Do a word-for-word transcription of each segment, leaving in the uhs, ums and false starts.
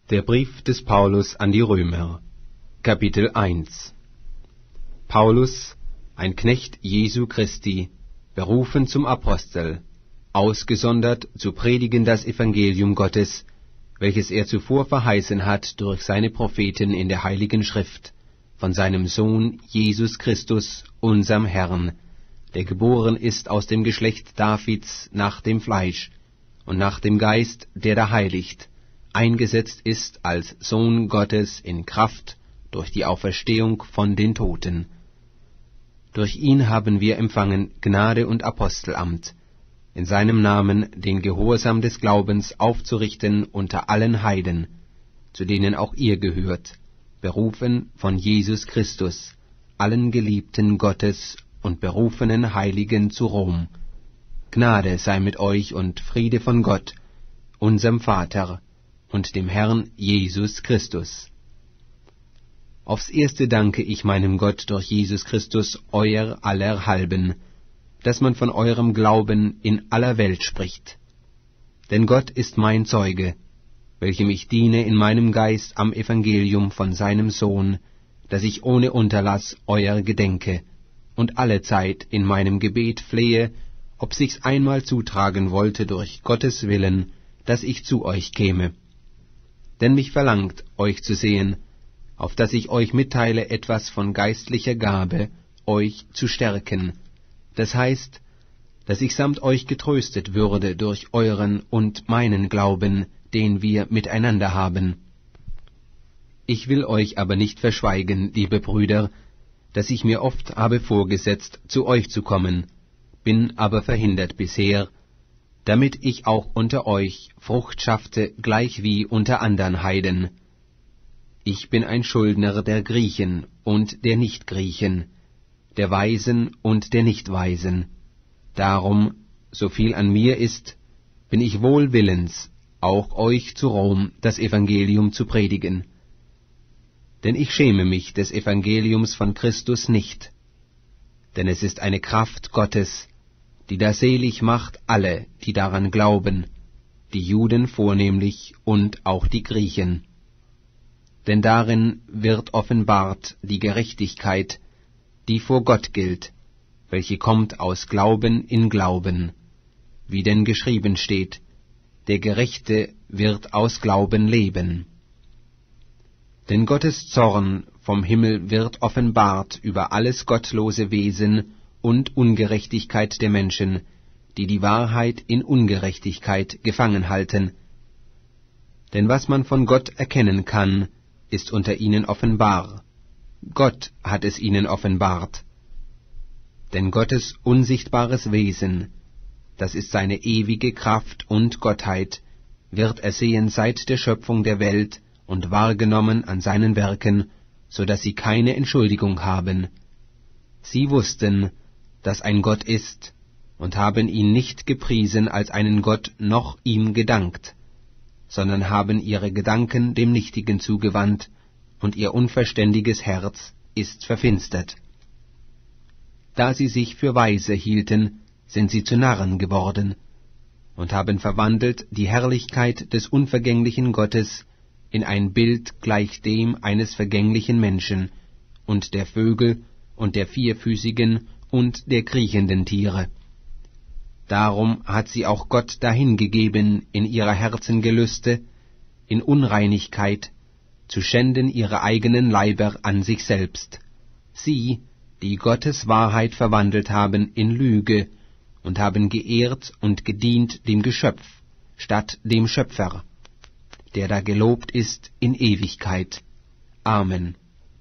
Der Brief des Paulus an die Römer, Kapitel eins. Paulus, ein Knecht Jesu Christi, berufen zum Apostel, ausgesondert zu predigen das Evangelium Gottes, welches er zuvor verheißen hat durch seine Propheten in der Heiligen Schrift, von seinem Sohn Jesus Christus, unserm Herrn, der geboren ist aus dem Geschlecht Davids nach dem Fleisch und nach dem Geist, der da heiligt, eingesetzt ist als Sohn Gottes in Kraft durch die Auferstehung von den Toten. Durch ihn haben wir empfangen Gnade und Apostelamt, in seinem Namen den Gehorsam des Glaubens aufzurichten unter allen Heiden, zu denen auch ihr gehört, berufen von Jesus Christus, allen Geliebten Gottes und berufenen Heiligen zu Rom. Gnade sei mit euch und Friede von Gott, unserem Vater, und dem Herrn Jesus Christus. Aufs Erste danke ich meinem Gott durch Jesus Christus euer aller halben, dass man von eurem Glauben in aller Welt spricht. Denn Gott ist mein Zeuge, welchem ich diene in meinem Geist am Evangelium von seinem Sohn, dass ich ohne Unterlass euer gedenke und alle Zeit in meinem Gebet flehe, ob sich's einmal zutragen wollte durch Gottes Willen, dass ich zu euch käme. Denn mich verlangt, euch zu sehen, auf dass ich euch mitteile etwas von geistlicher Gabe, euch zu stärken. Das heißt, dass ich samt euch getröstet würde durch euren und meinen Glauben, den wir miteinander haben. Ich will euch aber nicht verschweigen, liebe Brüder, dass ich mir oft habe vorgesetzt, zu euch zu kommen, bin aber verhindert bisher, damit ich auch unter euch Frucht schaffte, gleich wie unter andern Heiden. Ich bin ein Schuldner der Griechen und der Nichtgriechen, der Weisen und der Nichtweisen. Darum, so viel an mir ist, bin ich wohl willens, auch euch zu Rom das Evangelium zu predigen. Denn ich schäme mich des Evangeliums von Christus nicht, denn es ist eine Kraft Gottes, die da selig macht alle, die daran glauben, die Juden vornehmlich und auch die Griechen. Denn darin wird offenbart die Gerechtigkeit, die vor Gott gilt, welche kommt aus Glauben in Glauben, wie denn geschrieben steht, der Gerechte wird aus Glauben leben. Denn Gottes Zorn vom Himmel wird offenbart über alles gottlose Wesen und Ungerechtigkeit der Menschen, die die Wahrheit in Ungerechtigkeit gefangen halten. Denn was man von Gott erkennen kann, ist unter ihnen offenbar. Gott hat es ihnen offenbart. Denn Gottes unsichtbares Wesen, das ist seine ewige Kraft und Gottheit, wird ersehen seit der Schöpfung der Welt und wahrgenommen an seinen Werken, so dass sie keine Entschuldigung haben. Sie wussten, dass ein Gott ist, und haben ihn nicht gepriesen als einen Gott noch ihm gedankt, sondern haben ihre Gedanken dem Nichtigen zugewandt, und ihr unverständiges Herz ist verfinstert. Da sie sich für Weise hielten, sind sie zu Narren geworden, und haben verwandelt die Herrlichkeit des unvergänglichen Gottes in ein Bild gleich dem eines vergänglichen Menschen, und der Vögel, und der vierfüßigen, und der kriechenden Tiere. Darum hat sie auch Gott dahingegeben in ihrer Herzengelüste, in Unreinigkeit, zu schänden ihre eigenen Leiber an sich selbst, sie, die Gottes Wahrheit verwandelt haben in Lüge, und haben geehrt und gedient dem Geschöpf, statt dem Schöpfer, der da gelobt ist in Ewigkeit. Amen.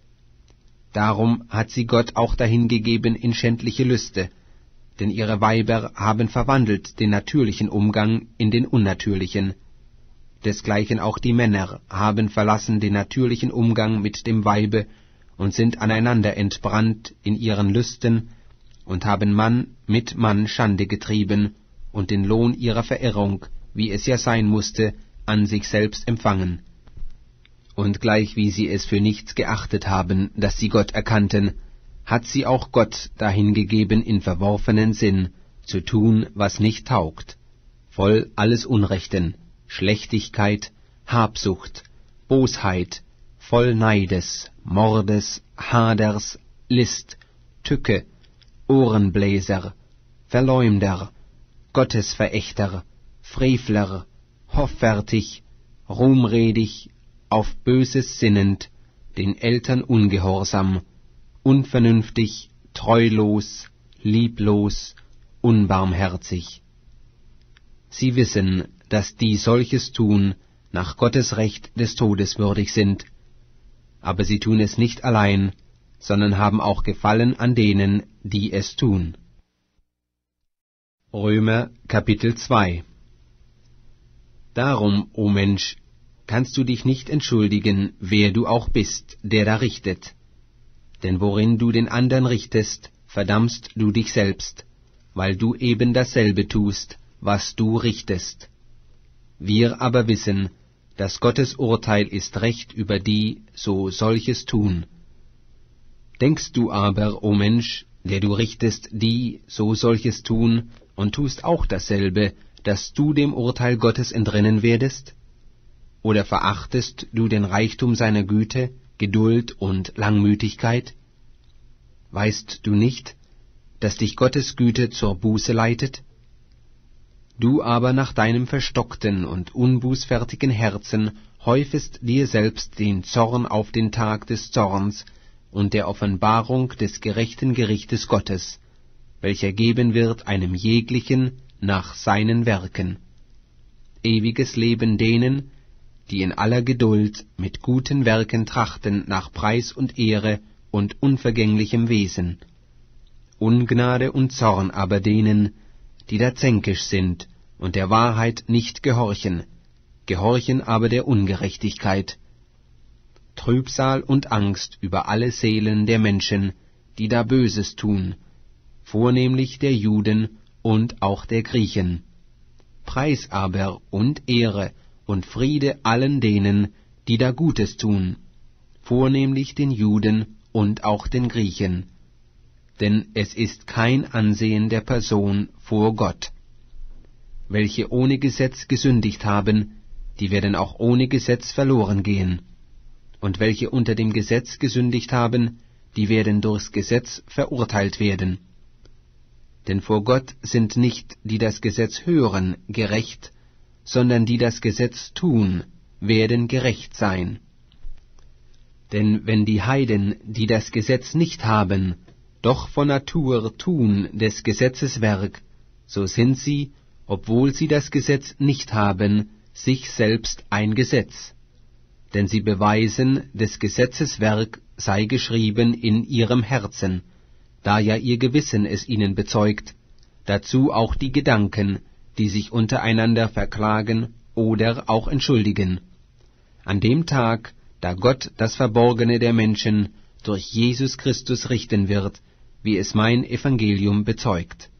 Darum hat sie Gott auch dahingegeben in schändliche Lüste, denn ihre Weiber haben verwandelt den natürlichen Umgang in den unnatürlichen. Desgleichen auch die Männer haben verlassen den natürlichen Umgang mit dem Weibe und sind aneinander entbrannt in ihren Lüsten und haben Mann mit Mann Schande getrieben und den Lohn ihrer Verirrung, wie es ja sein musste, an sich selbst empfangen. Und gleich wie sie es für nichts geachtet haben, dass sie Gott erkannten, hat sie auch Gott dahingegeben in verworfenen Sinn, zu tun, was nicht taugt, voll alles Unrechten, Schlechtigkeit, Habsucht, Bosheit, voll Neides, Mordes, Haders, List, Tücke, Ohrenbläser, Verleumder, Gottesverächter, Frevler, hoffärtig, ruhmredig, auf Böses sinnend, den Eltern ungehorsam, unvernünftig, treulos, lieblos, unbarmherzig. Sie wissen, dass die solches tun, nach Gottes Recht des Todes würdig sind, aber sie tun es nicht allein, sondern haben auch Gefallen an denen, die es tun. Römer Kapitel zwei. Darum, o Mensch, kannst du dich nicht entschuldigen, wer du auch bist, der da richtet. Denn worin du den andern richtest, verdammst du dich selbst, weil du eben dasselbe tust, was du richtest. Wir aber wissen, dass Gottes Urteil ist recht über die, so solches tun. Denkst du aber, o Mensch, der du richtest, die, so solches tun, und tust auch dasselbe, dass du dem Urteil Gottes entrinnen werdest? Oder verachtest du den Reichtum seiner Güte, Geduld und Langmütigkeit? Weißt du nicht, dass dich Gottes Güte zur Buße leitet? Du aber nach deinem verstockten und unbußfertigen Herzen häufest dir selbst den Zorn auf den Tag des Zorns und der Offenbarung des gerechten Gerichtes Gottes, welcher geben wird einem jeglichen nach seinen Werken. Ewiges Leben denen, die in aller Geduld mit guten Werken trachten nach Preis und Ehre und unvergänglichem Wesen. Ungnade und Zorn aber denen, die da zänkisch sind und der Wahrheit nicht gehorchen, gehorchen aber der Ungerechtigkeit. Trübsal und Angst über alle Seelen der Menschen, die da Böses tun, vornehmlich der Juden und auch der Griechen. Preis aber und Ehre und Friede allen denen, die da Gutes tun, vornehmlich den Juden und auch den Griechen. Denn es ist kein Ansehen der Person vor Gott. Welche ohne Gesetz gesündigt haben, die werden auch ohne Gesetz verloren gehen. Und welche unter dem Gesetz gesündigt haben, die werden durchs Gesetz verurteilt werden. Denn vor Gott sind nicht, die das Gesetz hören, gerecht, sondern die das Gesetz tun, werden gerecht sein. Denn wenn die Heiden, die das Gesetz nicht haben, doch von Natur tun des Gesetzes Werk, so sind sie, obwohl sie das Gesetz nicht haben, sich selbst ein Gesetz. Denn sie beweisen, des Gesetzes Werk sei geschrieben in ihrem Herzen, da ja ihr Gewissen es ihnen bezeugt, dazu auch die Gedanken, die sich untereinander verklagen oder auch entschuldigen. An dem Tag, da Gott das Verborgene der Menschen durch Jesus Christus richten wird, wie es mein Evangelium bezeugt.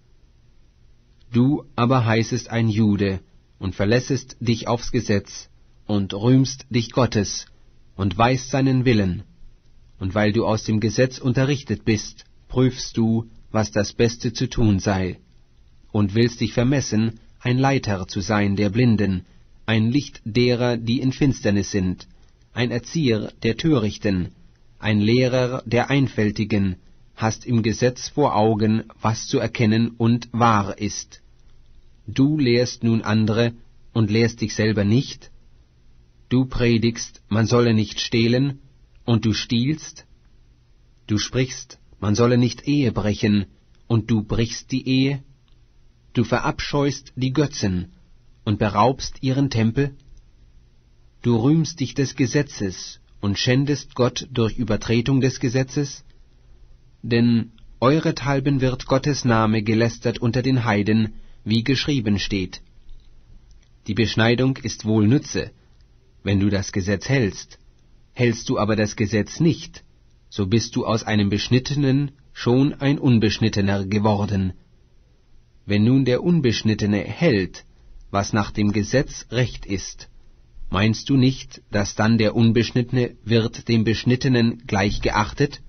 Du aber heißest ein Jude und verlässest dich aufs Gesetz und rühmst dich Gottes und weißt seinen Willen. Und weil du aus dem Gesetz unterrichtet bist, prüfst du, was das Beste zu tun sei, und willst dich vermessen, ein Leiter zu sein der Blinden, ein Licht derer, die in Finsternis sind, ein Erzieher der Törichten, ein Lehrer der Einfältigen, hast im Gesetz vor Augen, was zu erkennen und wahr ist. Du lehrst nun andere und lehrst dich selber nicht? Du predigst, man solle nicht stehlen, und du stiehlst? Du sprichst, man solle nicht Ehe brechen, und du brichst die Ehe? Du verabscheust die Götzen und beraubst ihren Tempel? Du rühmst dich des Gesetzes und schändest Gott durch Übertretung des Gesetzes? Denn eurethalben wird Gottes Name gelästert unter den Heiden, wie geschrieben steht. Die Beschneidung ist wohl Nütze, wenn du das Gesetz hältst. Hältst du aber das Gesetz nicht, so bist du aus einem Beschnittenen schon ein Unbeschnittener geworden. Wenn nun der Unbeschnittene hält, was nach dem Gesetz recht ist, meinst du nicht, dass dann der Unbeschnittene wird dem Beschnittenen gleich geachtet?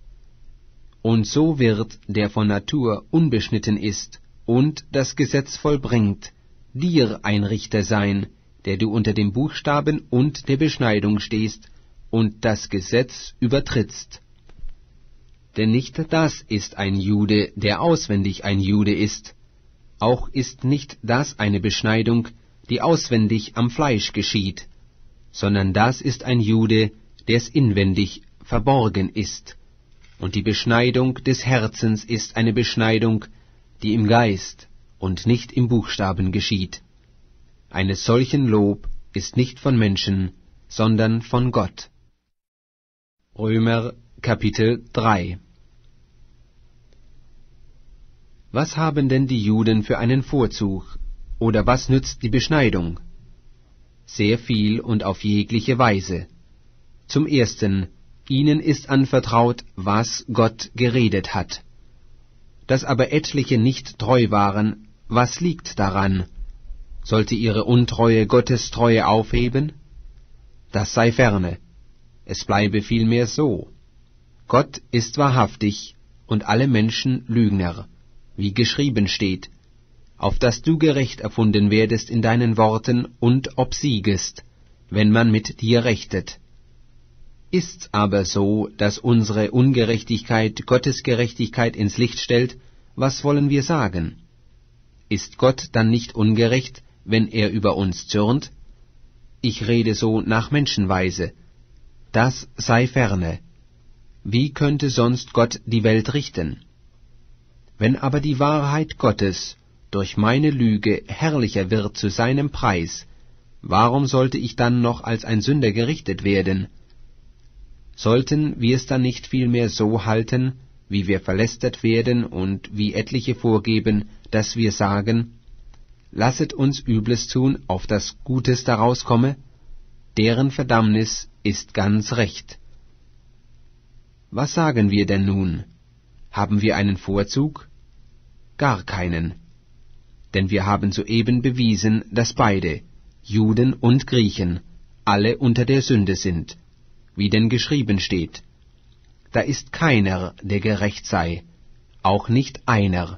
Und so wird, der von Natur unbeschnitten ist und das Gesetz vollbringt, dir ein Richter sein, der du unter dem Buchstaben und der Beschneidung stehst und das Gesetz übertrittst. Denn nicht das ist ein Jude, der auswendig ein Jude ist, auch ist nicht das eine Beschneidung, die auswendig am Fleisch geschieht, sondern das ist ein Jude, der's inwendig verborgen ist, und die Beschneidung des Herzens ist eine Beschneidung, die im Geist und nicht im Buchstaben geschieht. Eines solchen Lob ist nicht von Menschen, sondern von Gott. Römer Kapitel drei. Was haben denn die Juden für einen Vorzug, oder was nützt die Beschneidung? Sehr viel und auf jegliche Weise. Zum Ersten, ihnen ist anvertraut, was Gott geredet hat. Dass aber etliche nicht treu waren, was liegt daran? Sollte ihre Untreue Gottes Treue aufheben? Das sei ferne. Es bleibe vielmehr so. Gott ist wahrhaftig und alle Menschen Lügner, wie geschrieben steht, auf dass du gerecht erfunden werdest in deinen Worten und obsiegest, wenn man mit dir rechtet. Ist's aber so, dass unsere Ungerechtigkeit Gottes Gerechtigkeit ins Licht stellt, was wollen wir sagen? Ist Gott dann nicht ungerecht, wenn er über uns zürnt? Ich rede so nach Menschenweise. Das sei ferne. Wie könnte sonst Gott die Welt richten? Wenn aber die Wahrheit Gottes durch meine Lüge herrlicher wird zu seinem Preis, warum sollte ich dann noch als ein Sünder gerichtet werden? Sollten wir es dann nicht vielmehr so halten, wie wir verlästert werden und wie etliche vorgeben, dass wir sagen, lasset uns Übles tun, auf das Gutes daraus komme? Deren Verdammnis ist ganz recht. Was sagen wir denn nun? Haben wir einen Vorzug? Gar keinen. Denn wir haben soeben bewiesen, dass beide, Juden und Griechen, alle unter der Sünde sind, wie denn geschrieben steht. Da ist keiner, der gerecht sei, auch nicht einer.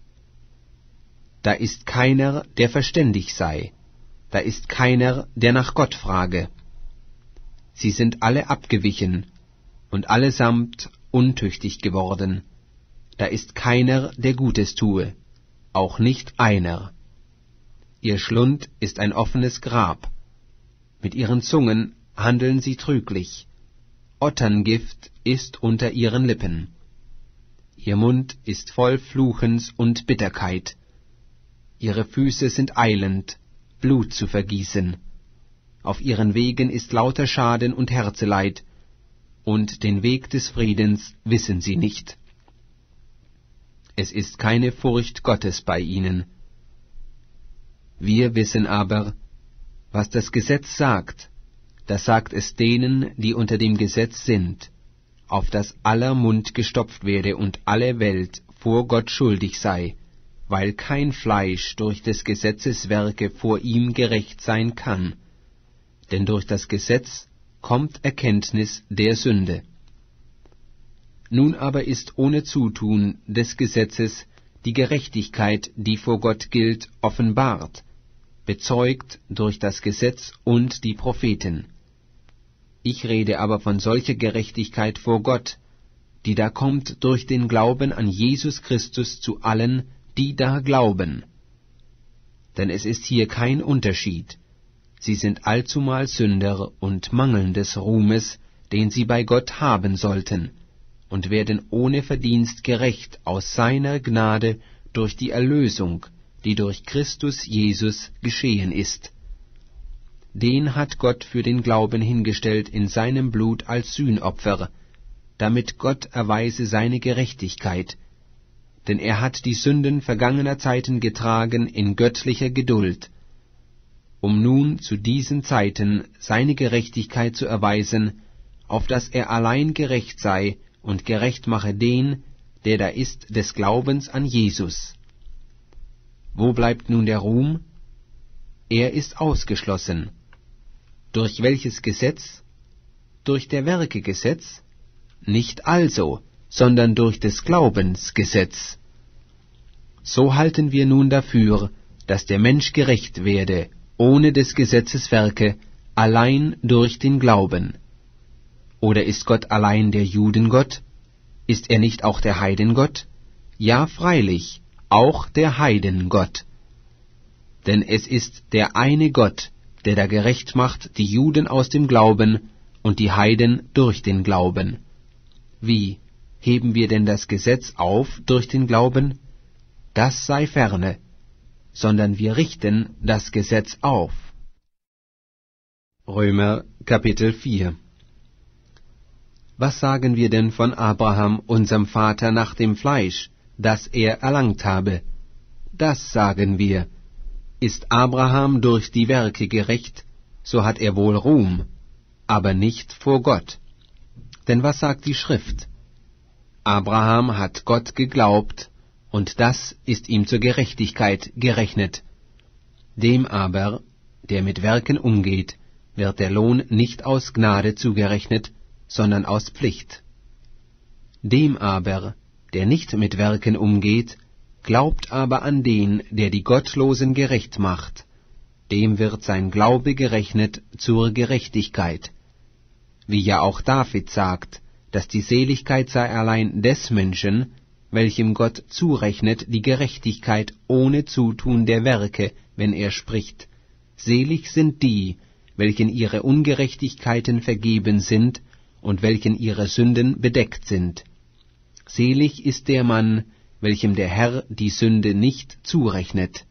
Da ist keiner, der verständig sei, da ist keiner, der nach Gott frage. Sie sind alle abgewichen und allesamt untüchtig geworden. Da ist keiner, der Gutes tue, auch nicht einer. Ihr Schlund ist ein offenes Grab. Mit ihren Zungen handeln sie trüglich. Otterngift ist unter ihren Lippen. Ihr Mund ist voll Fluchens und Bitterkeit. Ihre Füße sind eilend, Blut zu vergießen. Auf ihren Wegen ist lauter Schaden und Herzeleid, und den Weg des Friedens wissen sie nicht. Es ist keine Furcht Gottes bei ihnen. Wir wissen aber, was das Gesetz sagt, das sagt es denen, die unter dem Gesetz sind, auf dass aller Mund gestopft werde und alle Welt vor Gott schuldig sei, weil kein Fleisch durch des Gesetzes Werke vor ihm gerecht sein kann. Denn durch das Gesetz kommt Erkenntnis der Sünde. Nun aber ist ohne Zutun des Gesetzes die Gerechtigkeit, die vor Gott gilt, offenbart, bezeugt durch das Gesetz und die Propheten. Ich rede aber von solcher Gerechtigkeit vor Gott, die da kommt durch den Glauben an Jesus Christus zu allen, die da glauben. Denn es ist hier kein Unterschied. Sie sind allzumal Sünder und mangeln des Ruhmes, den sie bei Gott haben sollten, und werden ohne Verdienst gerecht aus seiner Gnade durch die Erlösung, die durch Christus Jesus geschehen ist. Den hat Gott für den Glauben hingestellt in seinem Blut als Sühnopfer, damit Gott erweise seine Gerechtigkeit, denn er hat die Sünden vergangener Zeiten getragen in göttlicher Geduld, um nun zu diesen Zeiten seine Gerechtigkeit zu erweisen, auf dass er allein gerecht sei und gerecht mache den, der da ist des Glaubens an Jesus. Wo bleibt nun der Ruhm? Er ist ausgeschlossen. Durch welches Gesetz? Durch der Werke Gesetz? Nicht also, sondern durch des Glaubens Gesetz. So halten wir nun dafür, dass der Mensch gerecht werde, ohne des Gesetzes Werke, allein durch den Glauben. Oder ist Gott allein der Judengott? Ist er nicht auch der Heidengott? Ja, freilich, auch der Heidengott. Denn es ist der eine Gott, der da gerecht macht die Juden aus dem Glauben und die Heiden durch den Glauben. Wie, heben wir denn das Gesetz auf durch den Glauben? Das sei ferne, sondern wir richten das Gesetz auf. Römer Kapitel vier. Was sagen wir denn von Abraham, unserem Vater nach dem Fleisch, das er erlangt habe? Das sagen wir: Ist Abraham durch die Werke gerecht, so hat er wohl Ruhm, aber nicht vor Gott. Denn was sagt die Schrift? Abraham hat Gott geglaubt, und das ist ihm zur Gerechtigkeit gerechnet. Dem aber, der mit Werken umgeht, wird der Lohn nicht aus Gnade zugerechnet, sondern aus Pflicht. Dem aber, der nicht mit Werken umgeht, glaubt aber an den, der die Gottlosen gerecht macht, dem wird sein Glaube gerechnet zur Gerechtigkeit. Wie ja auch David sagt, dass die Seligkeit sei allein des Menschen, welchem Gott zurechnet die Gerechtigkeit ohne Zutun der Werke, wenn er spricht: Selig sind die, welchen ihre Ungerechtigkeiten vergeben sind und welchen ihre Sünden bedeckt sind. Selig ist der Mann, welchem der Herr die Sünde nicht zurechnet.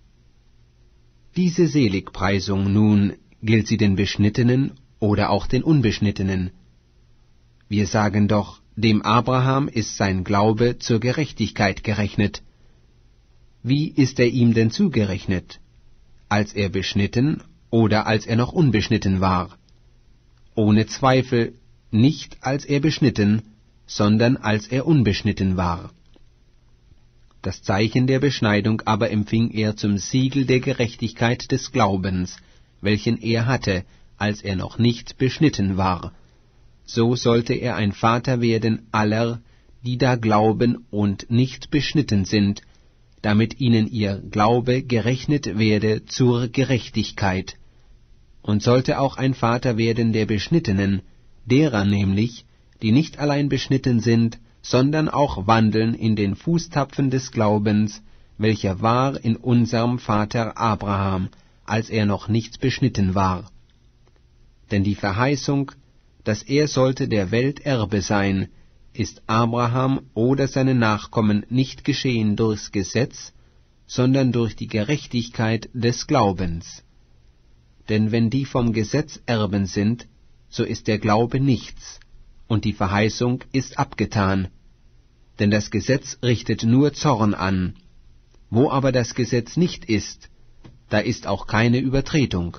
Diese Seligpreisung nun, gilt sie den Beschnittenen oder auch den Unbeschnittenen? Wir sagen doch, dem Abraham ist sein Glaube zur Gerechtigkeit gerechnet. Wie ist er ihm denn zugerechnet? Als er beschnitten oder als er noch unbeschnitten war? Ohne Zweifel nicht als er beschnitten, sondern als er unbeschnitten war. Das Zeichen der Beschneidung aber empfing er zum Siegel der Gerechtigkeit des Glaubens, welchen er hatte, als er noch nicht beschnitten war. So sollte er ein Vater werden aller, die da glauben und nicht beschnitten sind, damit ihnen ihr Glaube gerechnet werde zur Gerechtigkeit. Und sollte auch ein Vater werden der Beschnittenen, derer nämlich, die nicht allein beschnitten sind, sondern auch wandeln in den Fußtapfen des Glaubens, welcher war in unserem Vater Abraham, als er noch nicht beschnitten war. Denn die Verheißung, dass er sollte der Welt Erbe sein, ist Abraham oder seine Nachkommen nicht geschehen durchs Gesetz, sondern durch die Gerechtigkeit des Glaubens. Denn wenn die vom Gesetz Erben sind, so ist der Glaube nichts, und die Verheißung ist abgetan. Denn das Gesetz richtet nur Zorn an. Wo aber das Gesetz nicht ist, da ist auch keine Übertretung.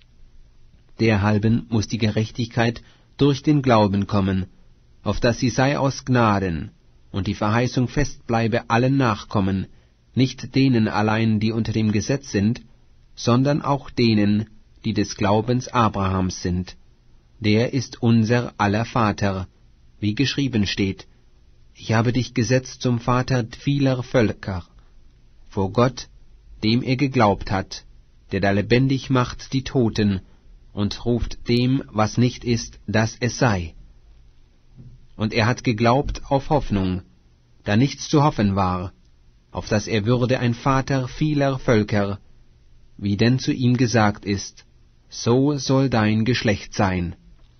Derhalben muß die Gerechtigkeit durch den Glauben kommen, auf dass sie sei aus Gnaden, und die Verheißung fest bleibe allen Nachkommen, nicht denen allein, die unter dem Gesetz sind, sondern auch denen, die des Glaubens Abrahams sind. Der ist unser aller Vater, wie geschrieben steht: Ich habe dich gesetzt zum Vater vieler Völker, vor Gott, dem er geglaubt hat, der da lebendig macht die Toten und ruft dem, was nicht ist, dass es sei. Und er hat geglaubt auf Hoffnung, da nichts zu hoffen war, auf dass er würde ein Vater vieler Völker, wie denn zu ihm gesagt ist: So soll dein Geschlecht sein.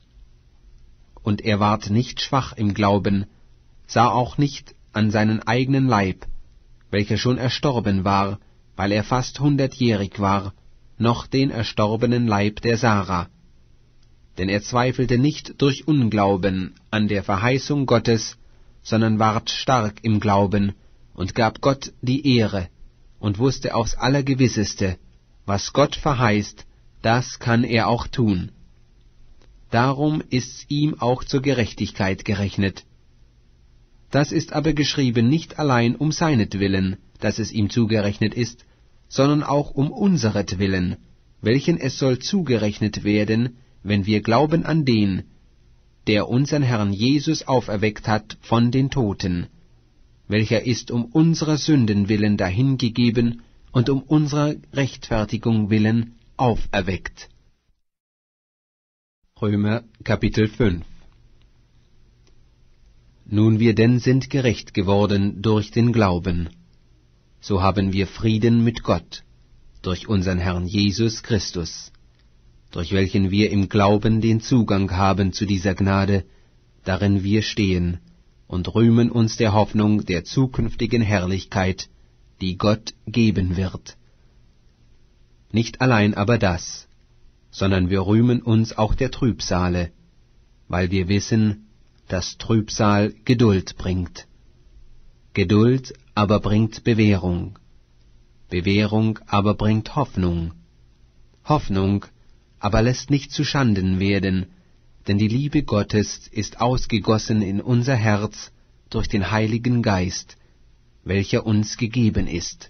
Und er ward nicht schwach im Glauben, sah auch nicht an seinen eigenen Leib, welcher schon erstorben war, weil er fast hundertjährig war, noch den erstorbenen Leib der Sarah. Denn er zweifelte nicht durch Unglauben an der Verheißung Gottes, sondern ward stark im Glauben und gab Gott die Ehre und wusste aufs Allergewisseste, was Gott verheißt, das kann er auch tun. Darum ist's ihm auch zur Gerechtigkeit gerechnet. Das ist aber geschrieben nicht allein um seinetwillen, dass es ihm zugerechnet ist, sondern auch um unseretwillen, welchen es soll zugerechnet werden, wenn wir glauben an den, der unseren Herrn Jesus auferweckt hat von den Toten, welcher ist um unserer Sünden willen dahingegeben und um unserer Rechtfertigung willen auferweckt. Römer Kapitel fünf. Nun wir denn sind gerecht geworden durch den Glauben, so haben wir Frieden mit Gott, durch unseren Herrn Jesus Christus, durch welchen wir im Glauben den Zugang haben zu dieser Gnade, darin wir stehen, und rühmen uns der Hoffnung der zukünftigen Herrlichkeit, die Gott geben wird. Nicht allein aber das, sondern wir rühmen uns auch der Trübsale, weil wir wissen, dass Trübsal Geduld bringt. Geduld aber bringt Bewährung, Bewährung aber bringt Hoffnung, Hoffnung aber lässt nicht zuschanden werden, denn die Liebe Gottes ist ausgegossen in unser Herz durch den Heiligen Geist, welcher uns gegeben ist.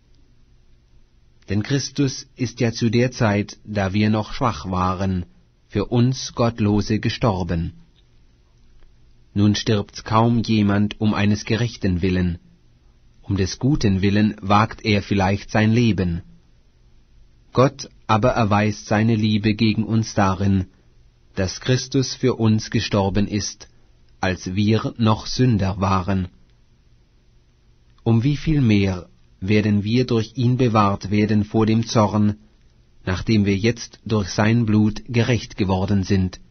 Denn Christus ist ja zu der Zeit, da wir noch schwach waren, für uns Gottlose gestorben. Nun stirbt kaum jemand um eines Gerechten willen, um des Guten willen wagt er vielleicht sein Leben. Gott aber erweist seine Liebe gegen uns darin, dass Christus für uns gestorben ist, als wir noch Sünder waren. Um wie viel mehr werden wir durch ihn bewahrt werden vor dem Zorn, nachdem wir jetzt durch sein Blut gerecht geworden sind.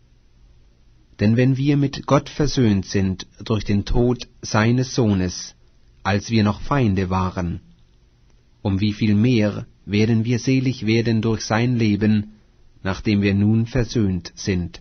Denn wenn wir mit Gott versöhnt sind durch den Tod seines Sohnes, als wir noch Feinde waren, um wie viel mehr werden wir selig werden durch sein Leben, nachdem wir nun versöhnt sind.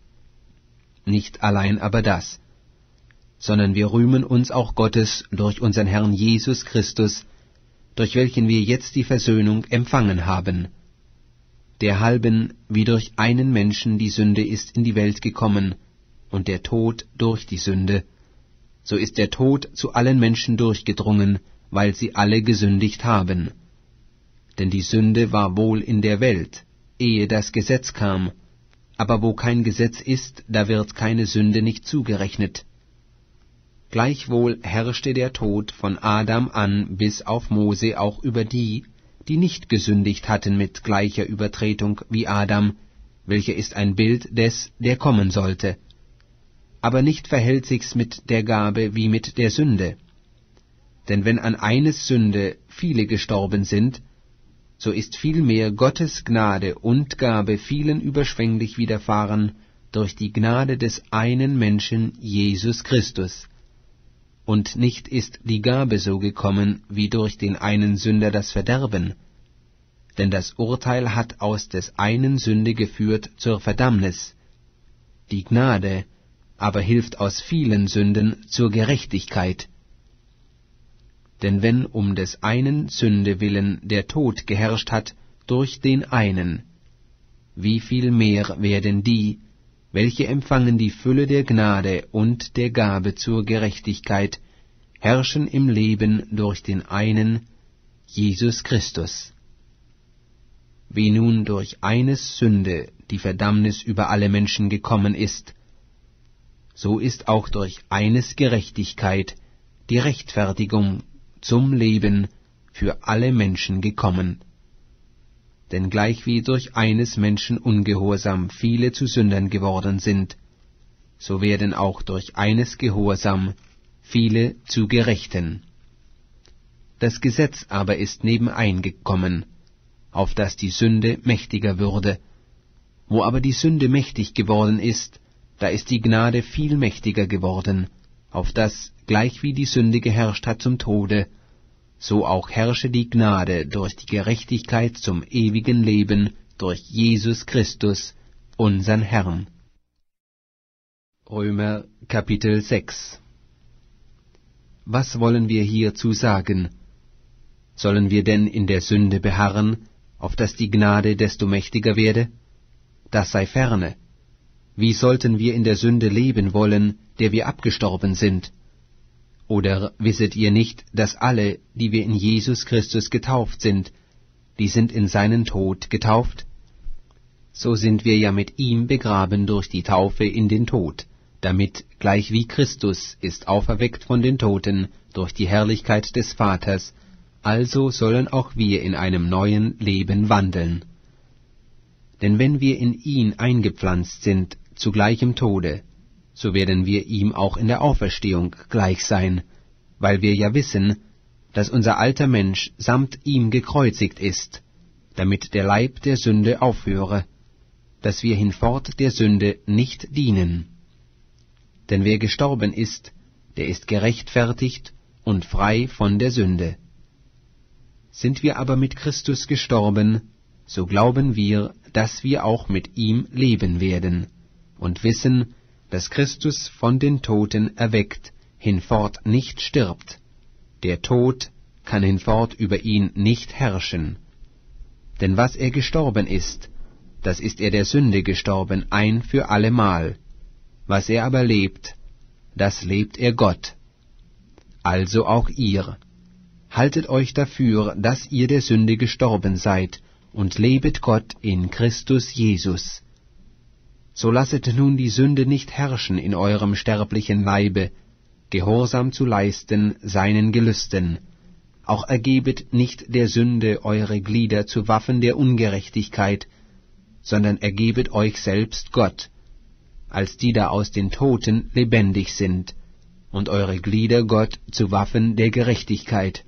Nicht allein aber das, sondern wir rühmen uns auch Gottes durch unseren Herrn Jesus Christus, durch welchen wir jetzt die Versöhnung empfangen haben. Derhalben, wie durch einen Menschen die Sünde ist in die Welt gekommen, und der Tod durch die Sünde, so ist der Tod zu allen Menschen durchgedrungen, weil sie alle gesündigt haben. Denn die Sünde war wohl in der Welt, ehe das Gesetz kam, aber wo kein Gesetz ist, da wird keine Sünde nicht zugerechnet. Gleichwohl herrschte der Tod von Adam an bis auf Mose auch über die, die nicht gesündigt hatten mit gleicher Übertretung wie Adam, welcher ist ein Bild des, der kommen sollte. Aber nicht verhält sich's mit der Gabe wie mit der Sünde. Denn wenn an eines Sünde viele gestorben sind, so ist vielmehr Gottes Gnade und Gabe vielen überschwänglich widerfahren durch die Gnade des einen Menschen Jesus Christus. Und nicht ist die Gabe so gekommen, wie durch den einen Sünder das Verderben, denn das Urteil hat aus des einen Sünde geführt zur Verdammnis. Die Gnade aber hilft aus vielen Sünden zur Gerechtigkeit. Denn wenn um des einen Sünde willen der Tod geherrscht hat durch den einen, wie viel mehr werden die, welche empfangen die Fülle der Gnade und der Gabe zur Gerechtigkeit, herrschen im Leben durch den einen, Jesus Christus. Wie nun durch eines Sünde die Verdammnis über alle Menschen gekommen ist, so ist auch durch eines Gerechtigkeit die Rechtfertigung zum Leben für alle Menschen gekommen. Denn gleichwie durch eines Menschen Ungehorsam viele zu Sündern geworden sind, so werden auch durch eines Gehorsam viele zu Gerechten. Das Gesetz aber ist nebeneingekommen, auf dass die Sünde mächtiger würde. Wo aber die Sünde mächtig geworden ist, da ist die Gnade viel mächtiger geworden, auf dass, gleichwie die Sünde geherrscht hat zum Tode, so auch herrsche die Gnade durch die Gerechtigkeit zum ewigen Leben durch Jesus Christus, unsern Herrn. Römer Kapitel sechs. Was wollen wir hierzu sagen? Sollen wir denn in der Sünde beharren, auf dass die Gnade desto mächtiger werde? Das sei ferne. Wie sollten wir in der Sünde leben wollen, der wir abgestorben sind? Oder wisset ihr nicht, dass alle, die wir in Jesus Christus getauft sind, die sind in seinen Tod getauft? So sind wir ja mit ihm begraben durch die Taufe in den Tod, damit, gleich wie Christus ist auferweckt von den Toten durch die Herrlichkeit des Vaters, also sollen auch wir in einem neuen Leben wandeln. Denn wenn wir in ihn eingepflanzt sind zu gleichem Tode, so werden wir ihm auch in der Auferstehung gleich sein, weil wir ja wissen, dass unser alter Mensch samt ihm gekreuzigt ist, damit der Leib der Sünde aufhöre, dass wir hinfort der Sünde nicht dienen. Denn wer gestorben ist, der ist gerechtfertigt und frei von der Sünde. Sind wir aber mit Christus gestorben, so glauben wir, dass wir auch mit ihm leben werden, und wissen, dass Christus von den Toten erweckt hinfort nicht stirbt. Der Tod kann hinfort über ihn nicht herrschen. Denn was er gestorben ist, das ist er der Sünde gestorben ein für allemal. Was er aber lebt, das lebt er Gott. Also auch ihr. Haltet euch dafür, dass ihr der Sünde gestorben seid, und lebet Gott in Christus Jesus. So lasset nun die Sünde nicht herrschen in eurem sterblichen Leibe, gehorsam zu leisten seinen Gelüsten. Auch ergebet nicht der Sünde eure Glieder zu Waffen der Ungerechtigkeit, sondern ergebet euch selbst Gott, als die da aus den Toten lebendig sind, und eure Glieder Gott zu Waffen der Gerechtigkeit.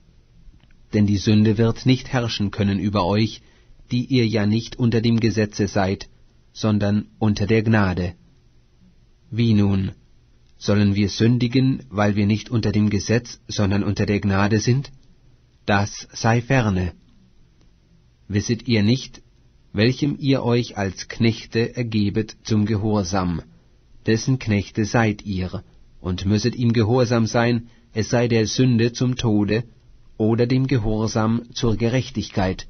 Denn die Sünde wird nicht herrschen können über euch, die ihr ja nicht unter dem Gesetze seid, sondern unter der Gnade. Wie nun? Sollen wir sündigen, weil wir nicht unter dem Gesetz, sondern unter der Gnade sind? Das sei ferne. Wisset ihr nicht, welchem ihr euch als Knechte ergebet zum Gehorsam, dessen Knechte seid ihr, und müsset ihm gehorsam sein, es sei der Sünde zum Tode, oder dem Gehorsam zur Gerechtigkeit.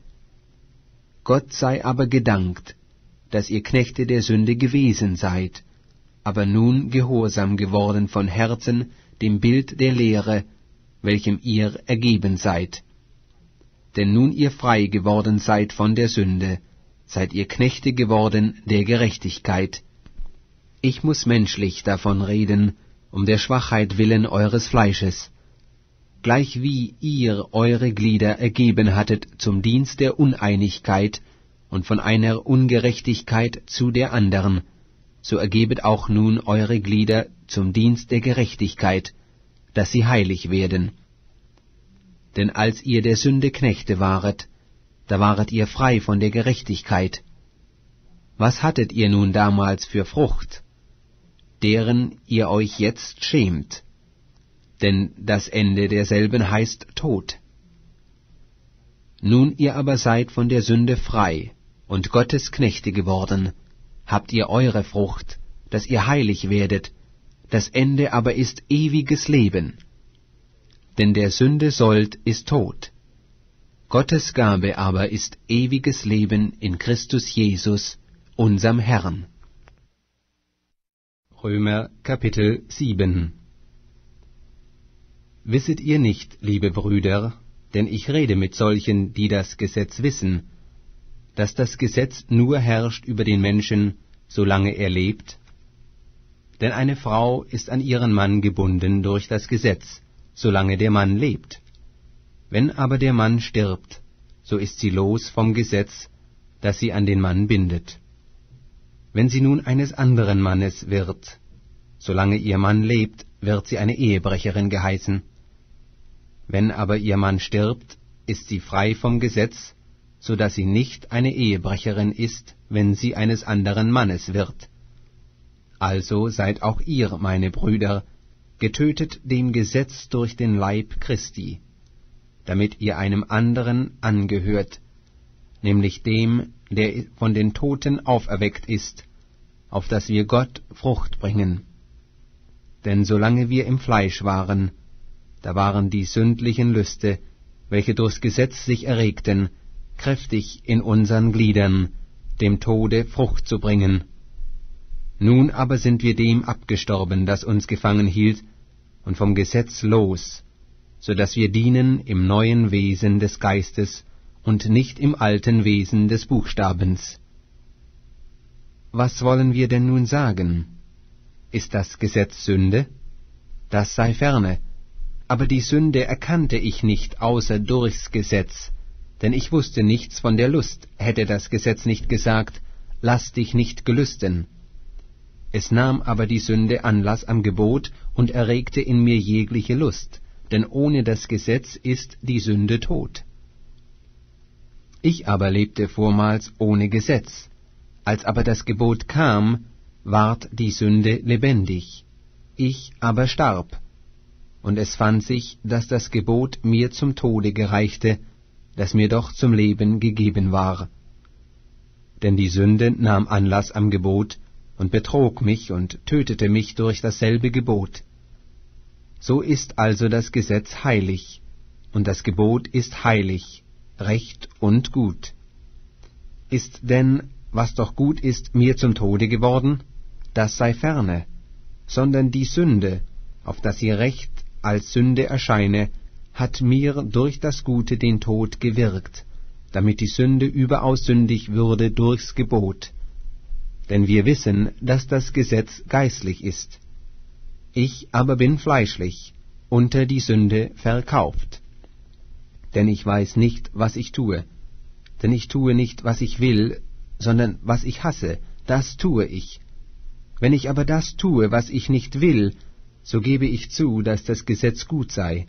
Gott sei aber gedankt, dass ihr Knechte der Sünde gewesen seid, aber nun gehorsam geworden von Herzen dem Bild der Lehre, welchem ihr ergeben seid. Denn nun ihr frei geworden seid von der Sünde, seid ihr Knechte geworden der Gerechtigkeit. Ich muß menschlich davon reden, um der Schwachheit willen eures Fleisches, gleichwie ihr eure Glieder ergeben hattet zum Dienst der Uneinigkeit und von einer Ungerechtigkeit zu der anderen, so ergebet auch nun eure Glieder zum Dienst der Gerechtigkeit, dass sie heilig werden. Denn als ihr der Sünde Knechte waret, da waret ihr frei von der Gerechtigkeit. Was hattet ihr nun damals für Frucht, deren ihr euch jetzt schämt? Denn das Ende derselben heißt Tod. Nun ihr aber seid von der Sünde frei und Gottes Knechte geworden, habt ihr eure Frucht, dass ihr heilig werdet, das Ende aber ist ewiges Leben. Denn der Sünde Sold ist Tod. Gottes Gabe aber ist ewiges Leben in Christus Jesus, unserm Herrn. Römer Kapitel sieben. Wisset ihr nicht, liebe Brüder, denn ich rede mit solchen, die das Gesetz wissen, dass das Gesetz nur herrscht über den Menschen, solange er lebt? Denn eine Frau ist an ihren Mann gebunden durch das Gesetz, solange der Mann lebt. Wenn aber der Mann stirbt, so ist sie los vom Gesetz, das sie an den Mann bindet. Wenn sie nun eines anderen Mannes wird, solange ihr Mann lebt, wird sie eine Ehebrecherin geheißen. Wenn aber ihr Mann stirbt, ist sie frei vom Gesetz, so dass sie nicht eine Ehebrecherin ist, wenn sie eines anderen Mannes wird. Also seid auch ihr, meine Brüder, getötet dem Gesetz durch den Leib Christi, damit ihr einem anderen angehört, nämlich dem, der von den Toten auferweckt ist, auf dass wir Gott Frucht bringen. Denn solange wir im Fleisch waren, da waren die sündlichen Lüste, welche durchs Gesetz sich erregten, kräftig in unseren Gliedern, dem Tode Frucht zu bringen. Nun aber sind wir dem abgestorben, das uns gefangen hielt, und vom Gesetz los, so dass wir dienen im neuen Wesen des Geistes und nicht im alten Wesen des Buchstabens. Was wollen wir denn nun sagen? Ist das Gesetz Sünde? Das sei ferne. Aber die Sünde erkannte ich nicht außer durchs Gesetz, Denn ich wusste nichts von der Lust, hätte das Gesetz nicht gesagt, lass dich nicht gelüsten. Es nahm aber die Sünde Anlass am Gebot und erregte in mir jegliche Lust, denn ohne das Gesetz ist die Sünde tot. Ich aber lebte vormals ohne Gesetz. Als aber das Gebot kam, ward die Sünde lebendig. Ich aber starb. Und es fand sich, dass das Gebot mir zum Tode gereichte, das mir doch zum Leben gegeben war. Denn die Sünde nahm Anlass am Gebot und betrog mich und tötete mich durch dasselbe Gebot. So ist also das Gesetz heilig, und das Gebot ist heilig, recht und gut. Ist denn, was doch gut ist, mir zum Tode geworden? Das sei ferne, sondern die Sünde, auf dass ihr Recht als Sünde erscheine, hat mir durch das Gute den Tod gewirkt, damit die Sünde überaus sündig würde durchs Gebot. Denn wir wissen, dass das Gesetz geistlich ist. Ich aber bin fleischlich, unter die Sünde verkauft. Denn ich weiß nicht, was ich tue. Denn ich tue nicht, was ich will, sondern was ich hasse, das tue ich. Wenn ich aber das tue, was ich nicht will, so gebe ich zu, dass das Gesetz gut sei.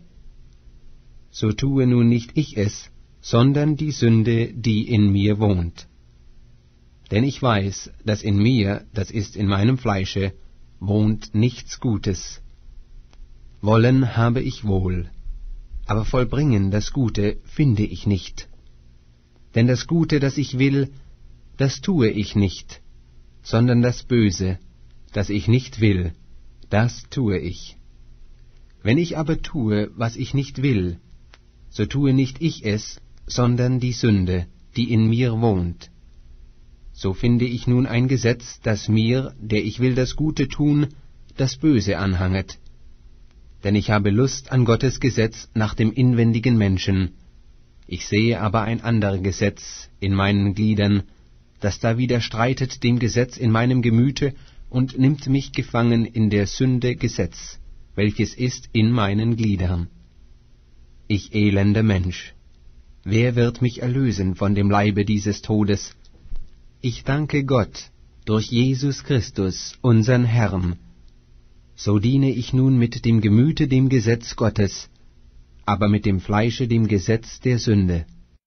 So tue nun nicht ich es, sondern die Sünde, die in mir wohnt. Denn ich weiß, dass in mir, das ist in meinem Fleische, wohnt nichts Gutes. Wollen habe ich wohl, aber vollbringen das Gute finde ich nicht. Denn das Gute, das ich will, das tue ich nicht, sondern das Böse, das ich nicht will, das tue ich. Wenn ich aber tue, was ich nicht will, so tue nicht ich es, sondern die Sünde, die in mir wohnt. So finde ich nun ein Gesetz, das mir, der ich will das Gute tun, das Böse anhanget. Denn ich habe Lust an Gottes Gesetz nach dem inwendigen Menschen. Ich sehe aber ein anderes Gesetz in meinen Gliedern, das da widerstreitet dem Gesetz in meinem Gemüte und nimmt mich gefangen in der Sünde Gesetz, welches ist in meinen Gliedern. Ich elender Mensch, wer wird mich erlösen von dem Leibe dieses Todes? Ich danke Gott durch Jesus Christus, unsern Herrn. So diene ich nun mit dem Gemüte dem Gesetz Gottes, aber mit dem Fleische dem Gesetz der Sünde.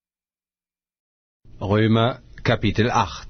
Römer Kapitel acht.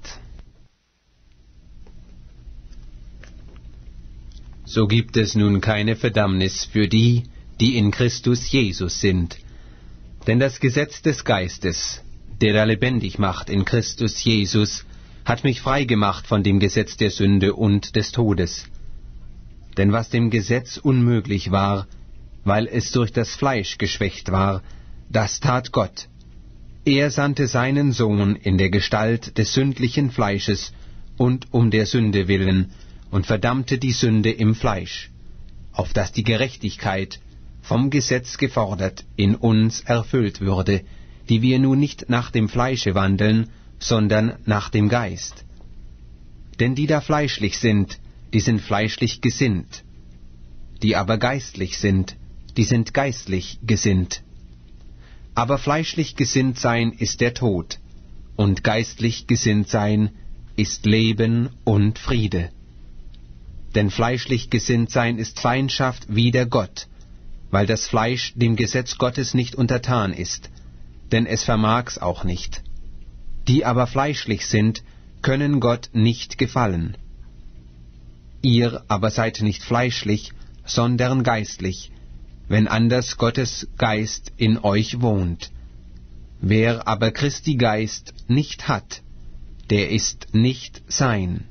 So gibt es nun keine Verdammnis für die, die in Christus Jesus sind. Denn das Gesetz des Geistes, der da lebendig macht in Christus Jesus, hat mich frei gemacht von dem Gesetz der Sünde und des Todes. Denn was dem Gesetz unmöglich war, weil es durch das Fleisch geschwächt war, das tat Gott. Er sandte seinen Sohn in der Gestalt des sündlichen Fleisches und um der Sünde willen und verdammte die Sünde im Fleisch, auf dass die Gerechtigkeit, vom Gesetz gefordert, in uns erfüllt würde, die wir nun nicht nach dem Fleische wandeln, sondern nach dem Geist. Denn die da fleischlich sind, die sind fleischlich gesinnt, die aber geistlich sind, die sind geistlich gesinnt. Aber fleischlich gesinnt sein ist der Tod, und geistlich gesinnt sein ist Leben und Friede. Denn fleischlich gesinnt sein ist Feindschaft wider Gott, weil das Fleisch dem Gesetz Gottes nicht untertan ist, denn es vermag's auch nicht. Die aber fleischlich sind, können Gott nicht gefallen. Ihr aber seid nicht fleischlich, sondern geistlich, wenn anders Gottes Geist in euch wohnt. Wer aber Christi Geist nicht hat, der ist nicht sein.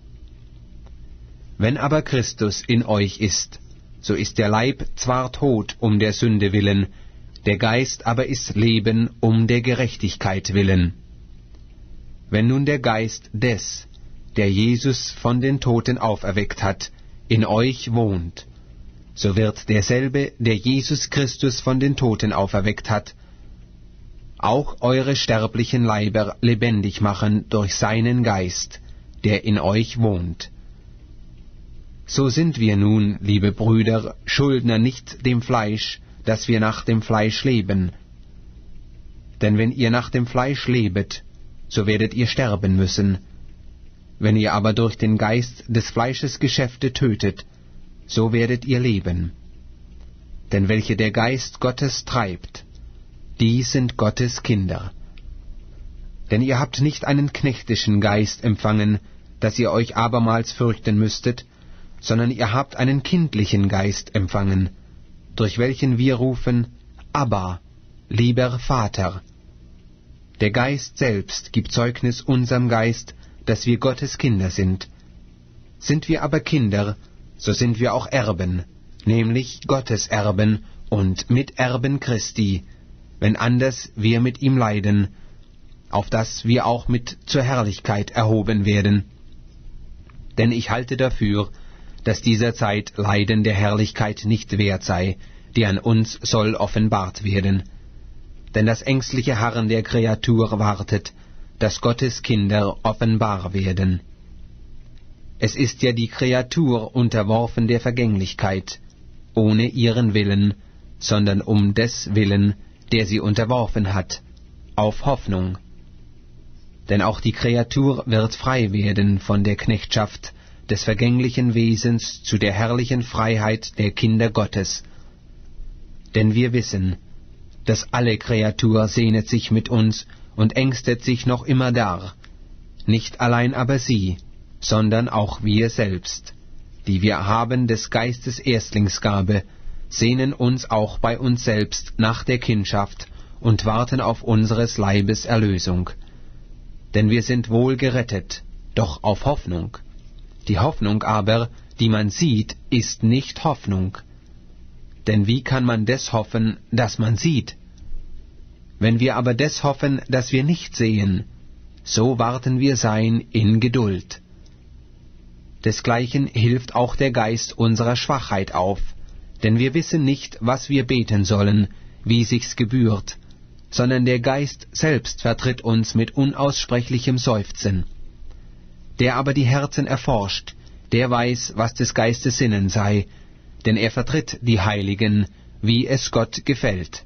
Wenn aber Christus in euch ist, so ist der Leib zwar tot um der Sünde willen, der Geist aber ist Leben um der Gerechtigkeit willen. Wenn nun der Geist des, der Jesus von den Toten auferweckt hat, in euch wohnt, so wird derselbe, der Jesus Christus von den Toten auferweckt hat, auch eure sterblichen Leiber lebendig machen durch seinen Geist, der in euch wohnt. So sind wir nun, liebe Brüder, Schuldner nicht dem Fleisch, dass wir nach dem Fleisch leben. Denn wenn ihr nach dem Fleisch lebet, so werdet ihr sterben müssen. Wenn ihr aber durch den Geist des Fleisches Geschäfte tötet, so werdet ihr leben. Denn welche der Geist Gottes treibt, die sind Gottes Kinder. Denn ihr habt nicht einen knechtischen Geist empfangen, dass ihr euch abermals fürchten müsstet, sondern ihr habt einen kindlichen Geist empfangen, durch welchen wir rufen, Abba, lieber Vater. Der Geist selbst gibt Zeugnis unserem Geist, dass wir Gottes Kinder sind. Sind wir aber Kinder, so sind wir auch Erben, nämlich Gottes Erben und Miterben Christi, wenn anders wir mit ihm leiden, auf dass wir auch mit zur Herrlichkeit erhoben werden. Denn ich halte dafür, dass dieser Zeit Leiden der Herrlichkeit nicht wert sei, die an uns soll offenbart werden. Denn das ängstliche Harren der Kreatur wartet, dass Gottes Kinder offenbar werden. Es ist ja die Kreatur unterworfen der Vergänglichkeit, ohne ihren Willen, sondern um des Willen, der sie unterworfen hat, auf Hoffnung. Denn auch die Kreatur wird frei werden von der Knechtschaft des vergänglichen Wesens zu der herrlichen Freiheit der Kinder Gottes. Denn wir wissen, dass alle Kreatur sehnet sich mit uns und ängstet sich noch immer dar, nicht allein aber sie, sondern auch wir selbst, die wir haben des Geistes Erstlingsgabe, sehnen uns auch bei uns selbst nach der Kindschaft und warten auf unseres Leibes Erlösung. Denn wir sind wohl gerettet, doch auf Hoffnung. Die Hoffnung aber, die man sieht, ist nicht Hoffnung. Denn wie kann man des hoffen, das man sieht? Wenn wir aber des hoffen, das wir nicht sehen, so warten wir sein in Geduld. Desgleichen hilft auch der Geist unserer Schwachheit auf, denn wir wissen nicht, was wir beten sollen, wie sich's gebührt, sondern der Geist selbst vertritt uns mit unaussprechlichem Seufzen. Der aber die Herzen erforscht, der weiß, was des Geistes Sinnen sei, denn er vertritt die Heiligen, wie es Gott gefällt.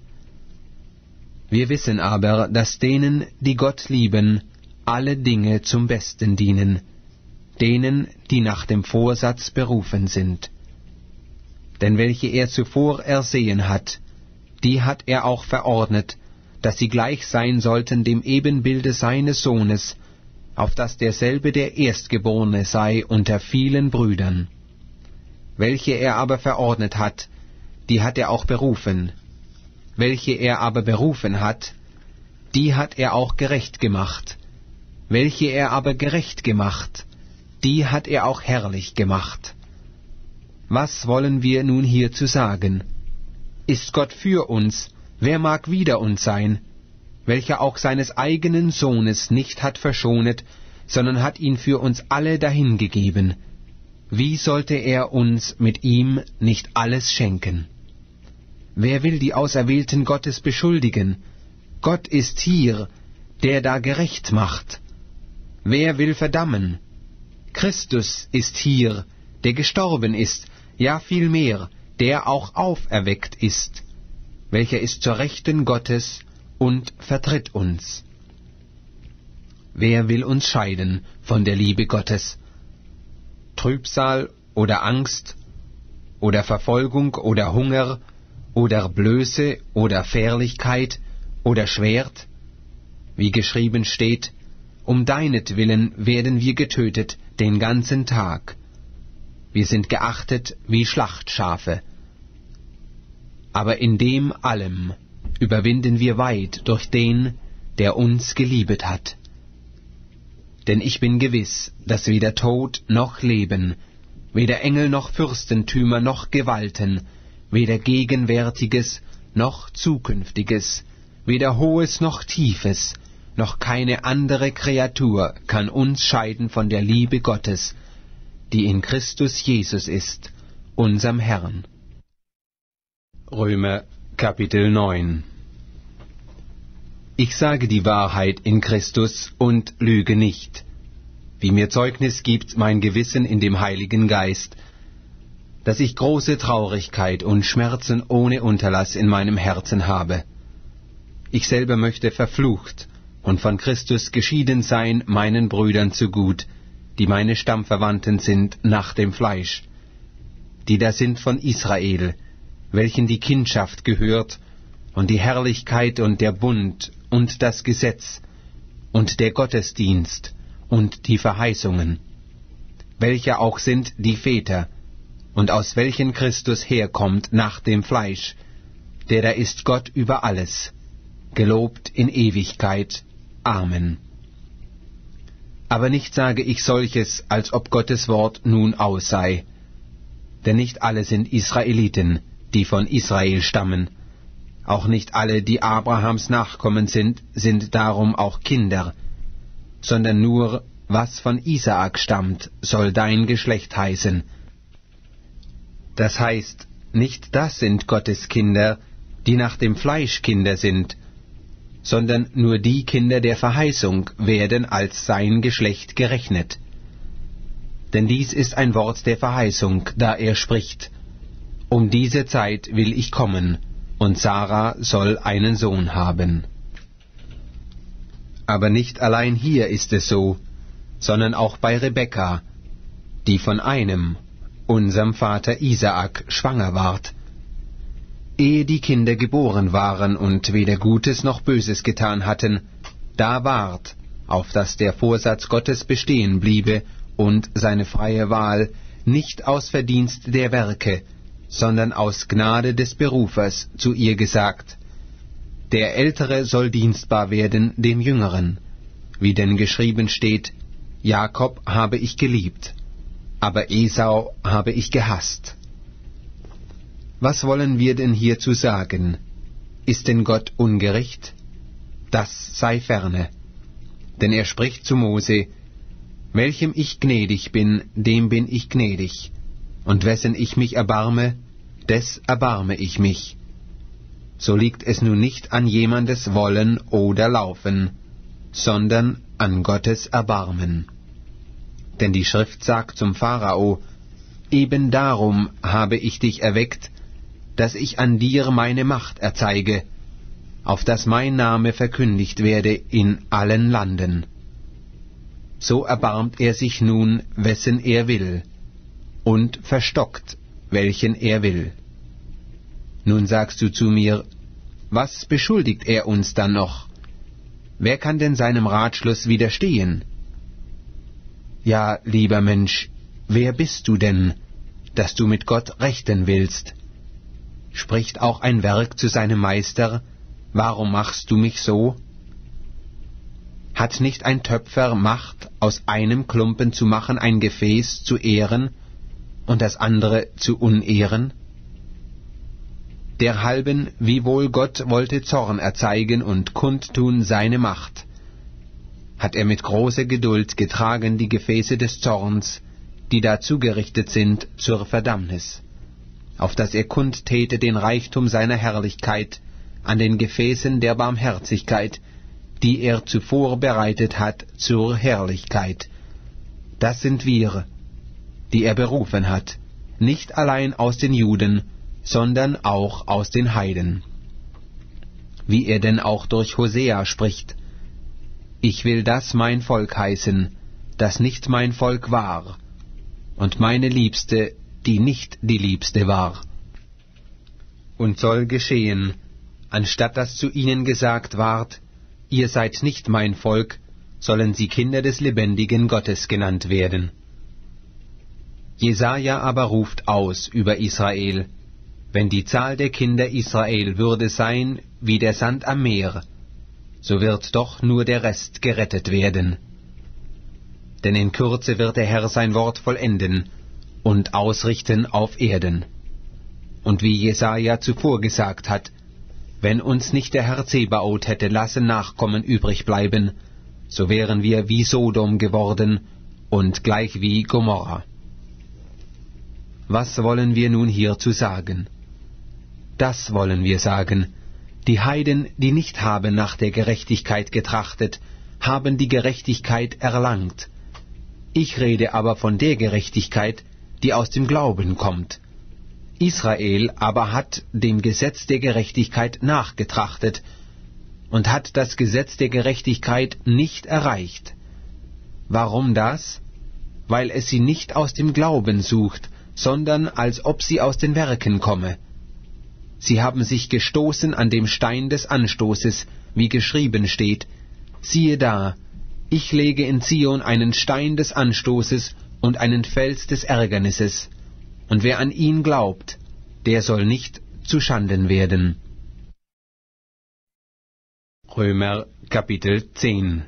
Wir wissen aber, dass denen, die Gott lieben, alle Dinge zum Besten dienen, denen, die nach dem Vorsatz berufen sind. Denn welche er zuvor ersehen hat, die hat er auch verordnet, dass sie gleich sein sollten dem Ebenbilde seines Sohnes, auf dass derselbe der Erstgeborene sei unter vielen Brüdern. Welche er aber verordnet hat, die hat er auch berufen. Welche er aber berufen hat, die hat er auch gerecht gemacht. Welche er aber gerecht gemacht, die hat er auch herrlich gemacht. Was wollen wir nun hierzu sagen? Ist Gott für uns, wer mag wider uns sein, welcher auch seines eigenen Sohnes nicht hat verschonet, sondern hat ihn für uns alle dahingegeben? Wie sollte er uns mit ihm nicht alles schenken? Wer will die Auserwählten Gottes beschuldigen? Gott ist hier, der da gerecht macht. Wer will verdammen? Christus ist hier, der gestorben ist, ja vielmehr, der auch auferweckt ist, welcher ist zur Rechten Gottes und vertritt uns. Wer will uns scheiden von der Liebe Gottes? Trübsal oder Angst oder Verfolgung oder Hunger oder Blöße oder Fährlichkeit oder Schwert? Wie geschrieben steht, um deinetwillen werden wir getötet den ganzen Tag. Wir sind geachtet wie Schlachtschafe. Aber in dem allem überwinden wir weit durch den, der uns geliebet hat. Denn ich bin gewiss, dass weder Tod noch Leben, weder Engel noch Fürstentümer noch Gewalten, weder Gegenwärtiges noch Zukünftiges, weder Hohes noch Tiefes, noch keine andere Kreatur kann uns scheiden von der Liebe Gottes, die in Christus Jesus ist, unserem Herrn. Römer Kapitel neun. Ich sage die Wahrheit in Christus und lüge nicht, wie mir Zeugnis gibt mein Gewissen in dem Heiligen Geist, dass ich große Traurigkeit und Schmerzen ohne Unterlass in meinem Herzen habe. ich selber möchte verflucht und von Christus geschieden sein meinen Brüdern zugut, die meine Stammverwandten sind nach dem Fleisch, die da sind von Israel, welchen die Kindschaft gehört, und die Herrlichkeit und der Bund und das Gesetz und der Gottesdienst und die Verheißungen, welche auch sind die Väter, und aus welchen Christus herkommt nach dem Fleisch, der da ist Gott über alles, gelobt in Ewigkeit. Amen. Aber nicht sage ich solches, als ob Gottes Wort nun aus sei. Denn nicht alle sind Israeliten, die von Israel stammen. Auch nicht alle, die Abrahams Nachkommen sind, sind darum auch Kinder, sondern nur, was von Isaak stammt, soll dein Geschlecht heißen. Das heißt, nicht das sind Gottes Kinder, die nach dem Fleisch Kinder sind, sondern nur die Kinder der Verheißung werden als sein Geschlecht gerechnet. Denn dies ist ein Wort der Verheißung, da er spricht: Um diese Zeit will ich kommen, und Sarah soll einen Sohn haben. Aber nicht allein hier ist es so, sondern auch bei Rebekka, die von einem, unserem Vater Isaak, schwanger ward. Ehe die Kinder geboren waren und weder Gutes noch Böses getan hatten, da ward, auf dass der Vorsatz Gottes bestehen bliebe und seine freie Wahl, nicht aus Verdienst der Werke, sondern aus Gnade des Berufers, zu ihr gesagt: Der Ältere soll dienstbar werden dem Jüngeren, wie denn geschrieben steht: Jakob habe ich geliebt, aber Esau habe ich gehasst. Was wollen wir denn hierzu sagen? Ist denn Gott ungerecht? Das sei ferne. Denn er spricht zu Mose: Welchem ich gnädig bin, dem bin ich gnädig, und wessen ich mich erbarme, des erbarme ich mich. So liegt es nun nicht an jemandes Wollen oder Laufen, sondern an Gottes Erbarmen. Denn die Schrift sagt zum Pharao: Eben darum habe ich dich erweckt, dass ich an dir meine Macht erzeige, auf dass mein Name verkündigt werde in allen Landen. So erbarmt er sich nun, wessen er will, und verstockt, welchen er will. Nun sagst du zu mir: Was beschuldigt er uns dann noch? Wer kann denn seinem Ratschluss widerstehen? Ja, lieber Mensch, wer bist du denn, dass du mit Gott rechten willst? Spricht auch ein Werk zu seinem Meister: Warum machst du mich so? Hat nicht ein Töpfer Macht, aus einem Klumpen zu machen ein Gefäß zu ehren und das andere zu unehren? Derhalben, wiewohl Gott wollte Zorn erzeigen und kundtun seine Macht, hat er mit großer Geduld getragen die Gefäße des Zorns, die dazu gerichtet sind zur Verdammnis, auf dass er kundtäte den Reichtum seiner Herrlichkeit an den Gefäßen der Barmherzigkeit, die er zuvor bereitet hat zur Herrlichkeit. Das sind wir, die er berufen hat, nicht allein aus den Juden, sondern auch aus den Heiden. Wie er denn auch durch Hosea spricht: Ich will das mein Volk heißen, das nicht mein Volk war, und meine Liebste, die nicht die Liebste war. Und soll geschehen, anstatt dass zu ihnen gesagt ward: Ihr seid nicht mein Volk, sollen sie Kinder des lebendigen Gottes genannt werden. Jesaja aber ruft aus über Israel: Wenn die Zahl der Kinder Israel würde sein wie der Sand am Meer, so wird doch nur der Rest gerettet werden. Denn in Kürze wird der Herr sein Wort vollenden und ausrichten auf Erden. Und wie Jesaja zuvor gesagt hat: Wenn uns nicht der Herr Zebaoth hätte lassen Nachkommen übrig bleiben, so wären wir wie Sodom geworden und gleich wie Gomorra. Was wollen wir nun hierzu sagen? Das wollen wir sagen: Die Heiden, die nicht haben nach der Gerechtigkeit getrachtet, haben die Gerechtigkeit erlangt. Ich rede aber von der Gerechtigkeit, die aus dem Glauben kommt. Israel aber hat dem Gesetz der Gerechtigkeit nachgetrachtet, und hat das Gesetz der Gerechtigkeit nicht erreicht. Warum das? Weil es sie nicht aus dem Glauben sucht, sondern als ob sie aus den Werken komme. Sie haben sich gestoßen an dem Stein des Anstoßes, wie geschrieben steht, siehe da, ich lege in Zion einen Stein des Anstoßes und einen Fels des Ärgernisses, und wer an ihn glaubt, der soll nicht zu Schanden werden. Römer Kapitel zehn.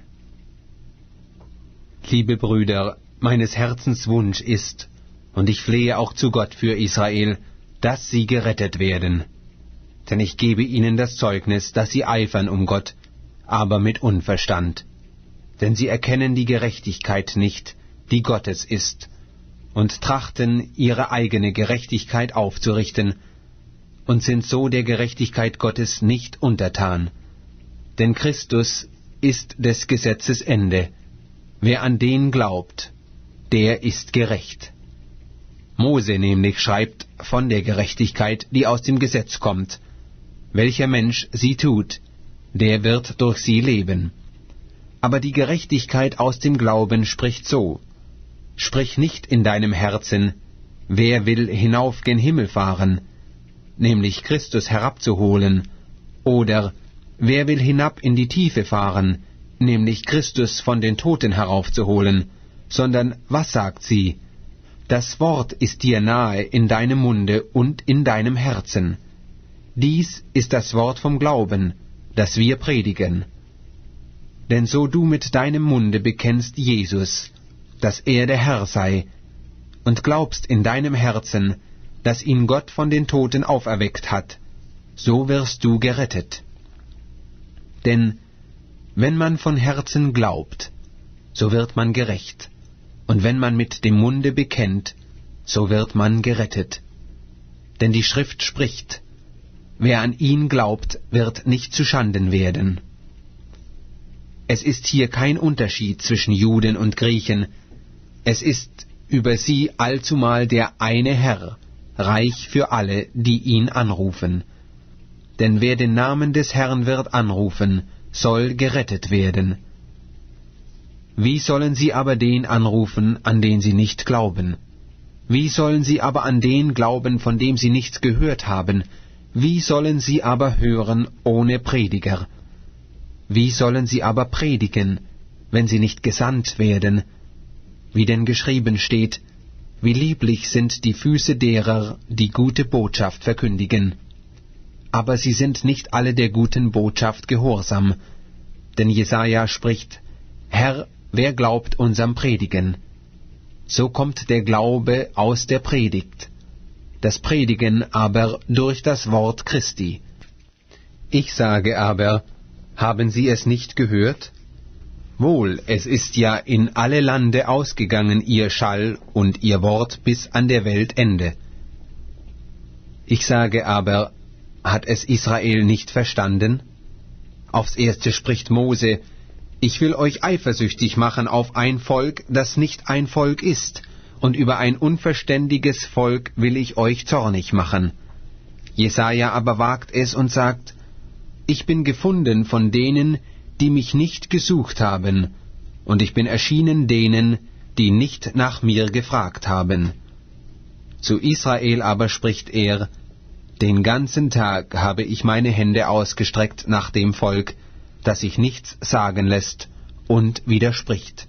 Liebe Brüder, meines Herzens Wunsch ist, und ich flehe auch zu Gott für Israel, dass sie gerettet werden. Denn ich gebe ihnen das Zeugnis, dass sie eifern um Gott, aber mit Unverstand. Denn sie erkennen die Gerechtigkeit nicht, die Gottes ist, und trachten, ihre eigene Gerechtigkeit aufzurichten, und sind so der Gerechtigkeit Gottes nicht untertan. Denn Christus ist des Gesetzes Ende. Wer an den glaubt, der ist gerecht. Mose nämlich schreibt von der Gerechtigkeit, die aus dem Gesetz kommt. Welcher Mensch sie tut, der wird durch sie leben. Aber die Gerechtigkeit aus dem Glauben spricht so: Sprich nicht in deinem Herzen, wer will hinauf gen Himmel fahren, nämlich Christus herabzuholen, oder wer will hinab in die Tiefe fahren, nämlich Christus von den Toten heraufzuholen, sondern was sagt sie? Das Wort ist dir nahe in deinem Munde und in deinem Herzen. Dies ist das Wort vom Glauben, das wir predigen. Denn so du mit deinem Munde bekennst Jesus, dass er der Herr sei, und glaubst in deinem Herzen, dass ihn Gott von den Toten auferweckt hat, so wirst du gerettet. Denn wenn man von Herzen glaubt, so wird man gerecht, und wenn man mit dem Munde bekennt, so wird man gerettet. Denn die Schrift spricht, wer an ihn glaubt, wird nicht zu Schanden werden. Es ist hier kein Unterschied zwischen Juden und Griechen, es ist über sie allzumal der eine Herr, reich für alle, die ihn anrufen. Denn wer den Namen des Herrn wird anrufen, soll gerettet werden. Wie sollen sie aber den anrufen, an den sie nicht glauben? Wie sollen sie aber an den glauben, von dem sie nichts gehört haben? Wie sollen sie aber hören ohne Prediger? Wie sollen sie aber predigen, wenn sie nicht gesandt werden? Wie denn geschrieben steht, wie lieblich sind die Füße derer, die gute Botschaft verkündigen. Aber sie sind nicht alle der guten Botschaft gehorsam. Denn Jesaja spricht, Herr, wer glaubt unserem Predigen? So kommt der Glaube aus der Predigt, das Predigen aber durch das Wort Christi. Ich sage aber, haben Sie es nicht gehört? Wohl, es ist ja in alle Lande ausgegangen ihr Schall und ihr Wort bis an der Welt Ende. Ich sage aber, hat es Israel nicht verstanden? Aufs Erste spricht Mose, ich will euch eifersüchtig machen auf ein Volk, das nicht ein Volk ist, und über ein unverständiges Volk will ich euch zornig machen. Jesaja aber wagt es und sagt, ich bin gefunden von denen, die mich nicht gesucht haben, und ich bin erschienen denen, die nicht nach mir gefragt haben. Zu Israel aber spricht er, den ganzen Tag habe ich meine Hände ausgestreckt nach dem Volk, das sich nichts sagen lässt und widerspricht.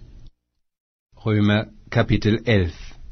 Römer Kapitel elf.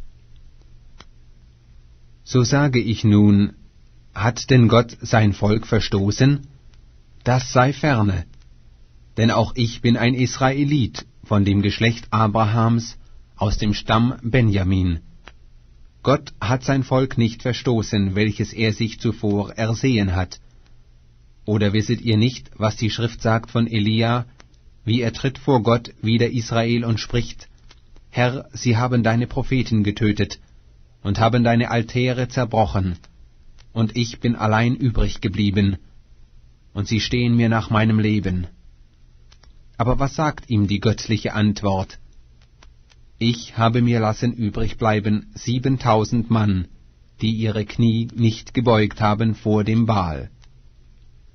So sage ich nun, hat denn Gott sein Volk verstoßen? Das sei ferne. Denn auch ich bin ein Israelit von dem Geschlecht Abrahams aus dem Stamm Benjamin. Gott hat sein Volk nicht verstoßen, welches er sich zuvor ersehen hat. Oder wisset ihr nicht, was die Schrift sagt von Elia, wie er tritt vor Gott wider Israel und spricht, Herr, sie haben deine Propheten getötet und haben deine Altäre zerbrochen, und ich bin allein übrig geblieben, und sie stehen mir nach meinem Leben. Aber was sagt ihm die göttliche Antwort? Ich habe mir lassen übrig bleiben siebentausend Mann, die ihre Knie nicht gebeugt haben vor dem Baal.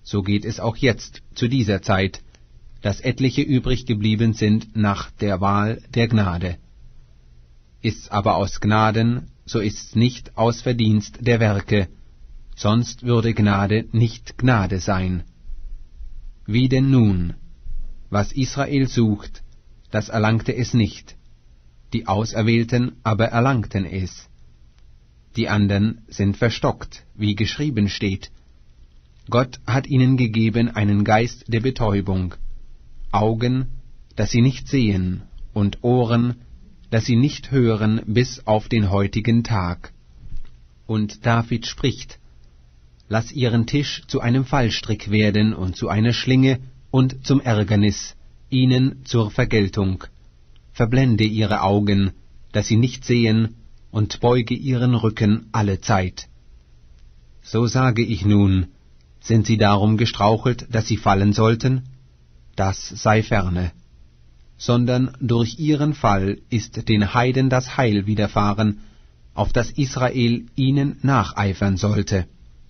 so geht es auch jetzt zu dieser Zeit, dass etliche übrig geblieben sind nach der Wahl der Gnade. Ist's aber aus Gnaden, so ist's nicht aus Verdienst der Werke, sonst würde Gnade nicht Gnade sein. Wie denn nun? Was Israel sucht, das erlangte es nicht, die Auserwählten aber erlangten es. Die anderen sind verstockt, wie geschrieben steht. Gott hat ihnen gegeben einen Geist der Betäubung, Augen, dass sie nicht sehen, und Ohren, dass sie nicht hören bis auf den heutigen Tag. Und David spricht: Lass ihren Tisch zu einem Fallstrick werden und zu einer Schlinge und zum Ärgernis, ihnen zur Vergeltung. Verblende ihre Augen, dass sie nicht sehen, und beuge ihren Rücken allezeit. So sage ich nun, sind sie darum gestrauchelt, dass sie fallen sollten? Das sei ferne. Sondern durch ihren Fall ist den Heiden das Heil widerfahren, auf das Israel ihnen nacheifern sollte.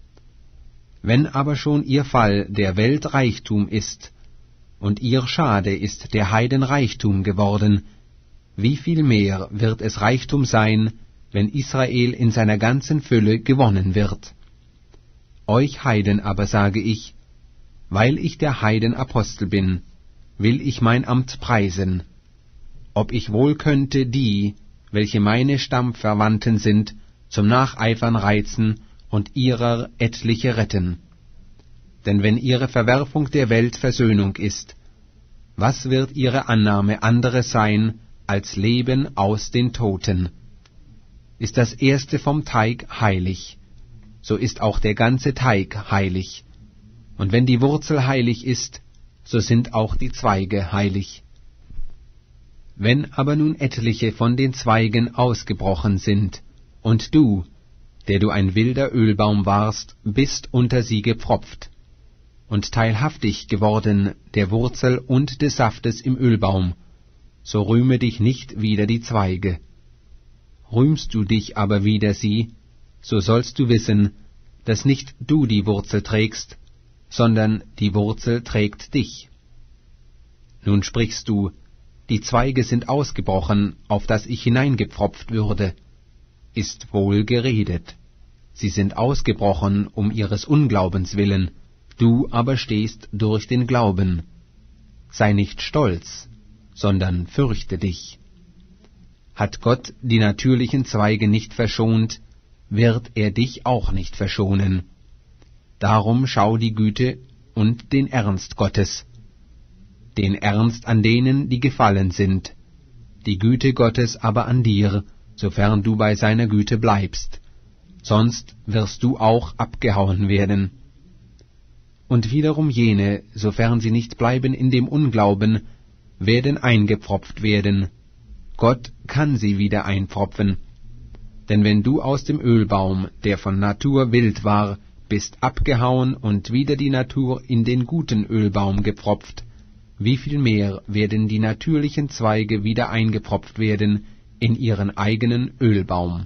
Wenn aber schon ihr Fall der Welt Reichtum ist, und ihr Schade ist der Heiden Reichtum geworden, wie viel mehr wird es Reichtum sein, wenn Israel in seiner ganzen Fülle gewonnen wird. Euch Heiden aber sage ich, weil ich der Heiden Apostel bin, will ich mein Amt preisen, ob ich wohl könnte die, welche meine Stammverwandten sind, zum Nacheifern reizen und ihrer etliche retten. Denn wenn ihre Verwerfung der Welt Versöhnung ist, was wird ihre Annahme anderes sein als Leben aus den Toten? Ist das Erste vom Teig heilig, so ist auch der ganze Teig heilig. Und wenn die Wurzel heilig ist, so sind auch die Zweige heilig. Wenn aber nun etliche von den Zweigen ausgebrochen sind, und du, der du ein wilder Ölbaum warst, bist unter sie gepfropft, und teilhaftig geworden der Wurzel und des Saftes im Ölbaum, so rühme dich nicht wider die Zweige. Rühmst du dich aber wider sie, so sollst du wissen, dass nicht du die Wurzel trägst, sondern die Wurzel trägt dich. Nun sprichst du, die Zweige sind ausgebrochen, auf dass ich hineingepfropft würde. Ist wohl geredet. Sie sind ausgebrochen um ihres Unglaubens willen, du aber stehst durch den Glauben. Sei nicht stolz, sondern fürchte dich. Hat Gott die natürlichen Zweige nicht verschont, wird er dich auch nicht verschonen. Darum schau die Güte und den Ernst Gottes, den Ernst an denen, die gefallen sind, die Güte Gottes aber an dir, sofern du bei seiner Güte bleibst, sonst wirst du auch abgehauen werden. Und wiederum jene, sofern sie nicht bleiben in dem Unglauben, werden eingepfropft werden. Gott kann sie wieder einpfropfen. Denn wenn du aus dem Ölbaum, der von Natur wild war, bist abgehauen und wieder die Natur in den guten Ölbaum gepfropft, wie viel mehr werden die natürlichen Zweige wieder eingepfropft werden in ihren eigenen Ölbaum.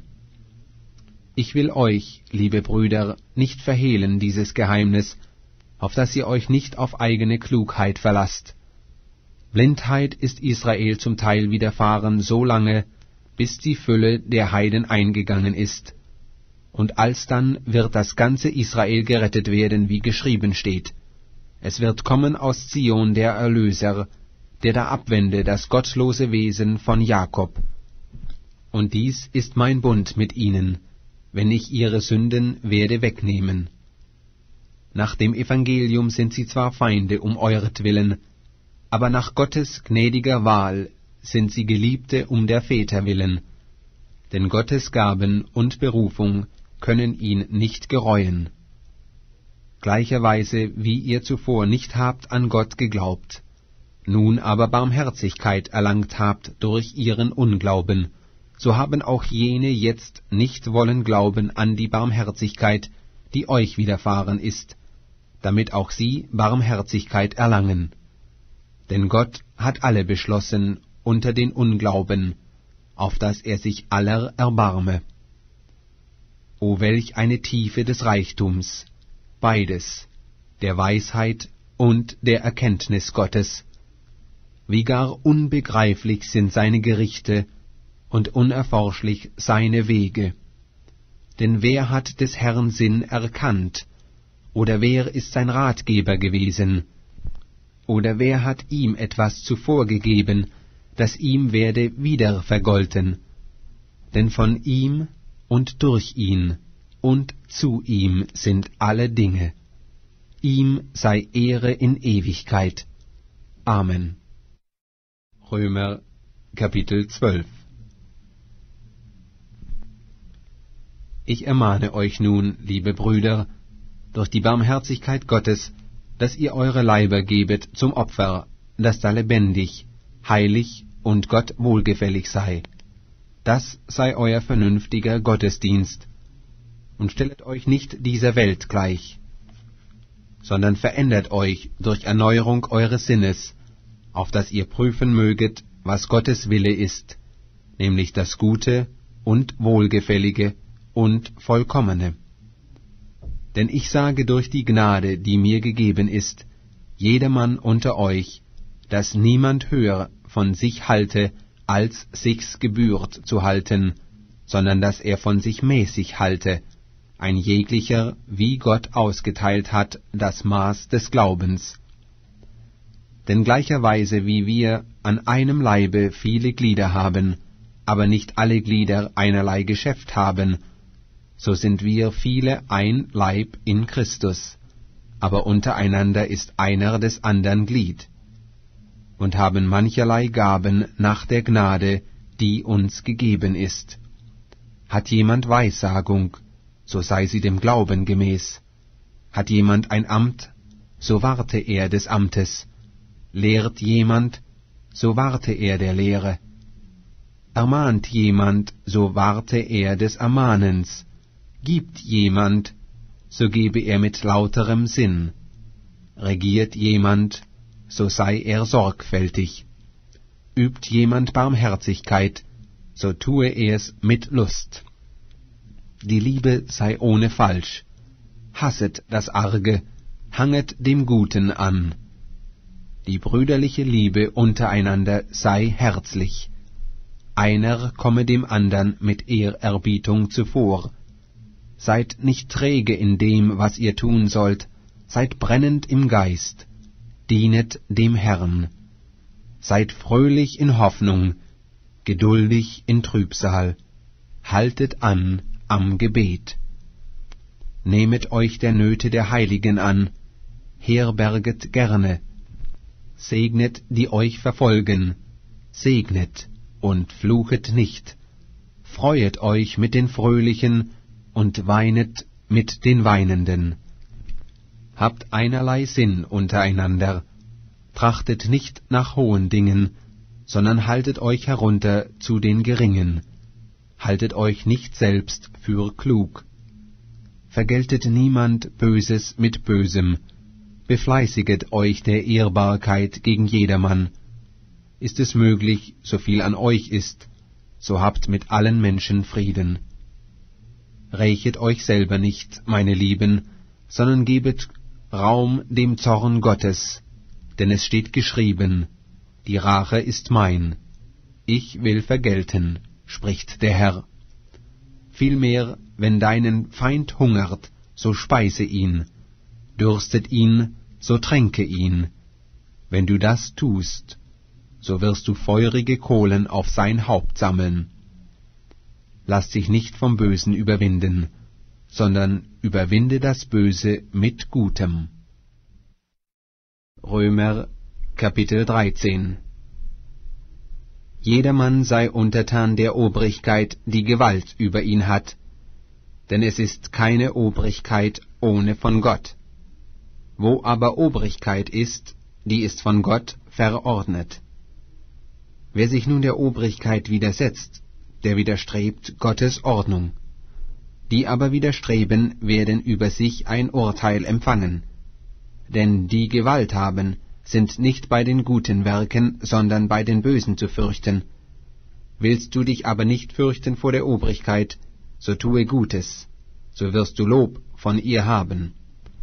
Ich will euch, liebe Brüder, nicht verhehlen dieses Geheimnis, auf dass ihr euch nicht auf eigene Klugheit verlasst. Blindheit ist Israel zum Teil widerfahren so lange, bis die Fülle der Heiden eingegangen ist. Und alsdann wird das ganze Israel gerettet werden, wie geschrieben steht. Es wird kommen aus Zion der Erlöser, der da abwende das gottlose Wesen von Jakob. Und dies ist mein Bund mit ihnen, wenn ich ihre Sünden werde wegnehmen. Nach dem Evangelium sind sie zwar Feinde um euretwillen, aber nach Gottes gnädiger Wahl sind sie Geliebte um der Väter willen, denn Gottes Gaben und Berufung können ihn nicht gereuen. Gleicherweise wie ihr zuvor nicht habt an Gott geglaubt, nun aber Barmherzigkeit erlangt habt durch ihren Unglauben, so haben auch jene jetzt nicht wollen glauben an die Barmherzigkeit, die euch widerfahren ist, damit auch sie Barmherzigkeit erlangen. Denn Gott hat alle beschlossen unter den Unglauben, auf dass er sich aller erbarme. O welch eine Tiefe des Reichtums, beides, der Weisheit und der Erkenntnis Gottes. Wie gar unbegreiflich sind seine Gerichte und unerforschlich seine Wege. Denn wer hat des Herrn Sinn erkannt? Oder wer ist sein Ratgeber gewesen? Oder wer hat ihm etwas zuvor gegeben, das ihm werde wieder vergolten? Denn von ihm und durch ihn und zu ihm sind alle Dinge. Ihm sei Ehre in Ewigkeit. Amen. Römer Kapitel zwölf. Ich ermahne euch nun, liebe Brüder, durch die Barmherzigkeit Gottes, dass ihr eure Leiber gebet zum Opfer, das da lebendig, heilig und Gott wohlgefällig sei. Das sei euer vernünftiger Gottesdienst. Und stellet euch nicht dieser Welt gleich, sondern verändert euch durch Erneuerung eures Sinnes, auf dass ihr prüfen möget, was Gottes Wille ist, nämlich das Gute und Wohlgefällige und Vollkommene. Denn ich sage durch die Gnade, die mir gegeben ist, jedermann unter euch, dass niemand höher von sich halte, als sich's gebührt zu halten, sondern dass er von sich mäßig halte, ein jeglicher, wie Gott ausgeteilt hat, das Maß des Glaubens. Denn gleicherweise wie wir an einem Leibe viele Glieder haben, aber nicht alle Glieder einerlei Geschäft haben, so sind wir viele ein Leib in Christus, aber untereinander ist einer des andern Glied, und haben mancherlei Gaben nach der Gnade, die uns gegeben ist. Hat jemand Weissagung, so sei sie dem Glauben gemäß. Hat jemand ein Amt, so warte er des Amtes. Lehrt jemand, so warte er der Lehre. Ermahnt jemand, so warte er des Ermahnens. Gibt jemand, so gebe er mit lauterem Sinn. Regiert jemand, so sei er sorgfältig. Übt jemand Barmherzigkeit, so tue er's mit Lust. Die Liebe sei ohne Falsch. Hasset das Arge, hanget dem Guten an. Die brüderliche Liebe untereinander sei herzlich. Einer komme dem andern mit Ehrerbietung zuvor. Seid nicht träge in dem, was ihr tun sollt, seid brennend im Geist, dienet dem Herrn. Seid fröhlich in Hoffnung, geduldig in Trübsal, haltet an am Gebet. Nehmet euch der Nöte der Heiligen an, herberget gerne, segnet die euch verfolgen, segnet und fluchet nicht, freuet euch mit den Fröhlichen und weinet mit den Weinenden. Habt einerlei Sinn untereinander, trachtet nicht nach hohen Dingen, sondern haltet euch herunter zu den Geringen, haltet euch nicht selbst für klug. Vergeltet niemand Böses mit Bösem, befleißiget euch der Ehrbarkeit gegen jedermann. Ist es möglich, so viel an euch ist, so habt mit allen Menschen Frieden. Rächet euch selber nicht, meine Lieben, sondern gebet Raum dem Zorn Gottes, denn es steht geschrieben, die Rache ist mein, ich will vergelten, spricht der Herr. Vielmehr, wenn deinen Feind hungert, so speise ihn, dürstet ihn, so tränke ihn. Wenn du das tust, so wirst du feurige Kohlen auf sein Haupt sammeln. Lass dich nicht vom Bösen überwinden, sondern überwinde das Böse mit Gutem. Römer Kapitel dreizehn. Jedermann sei untertan der Obrigkeit, die Gewalt über ihn hat, denn es ist keine Obrigkeit ohne von Gott. Wo aber Obrigkeit ist, die ist von Gott verordnet. Wer sich nun der Obrigkeit widersetzt, der widerstrebt Gottes Ordnung. Die aber widerstreben, werden über sich ein Urteil empfangen. Denn die Gewalt haben, sind nicht bei den guten Werken, sondern bei den Bösen zu fürchten. Willst du dich aber nicht fürchten vor der Obrigkeit, so tue Gutes, so wirst du Lob von ihr haben.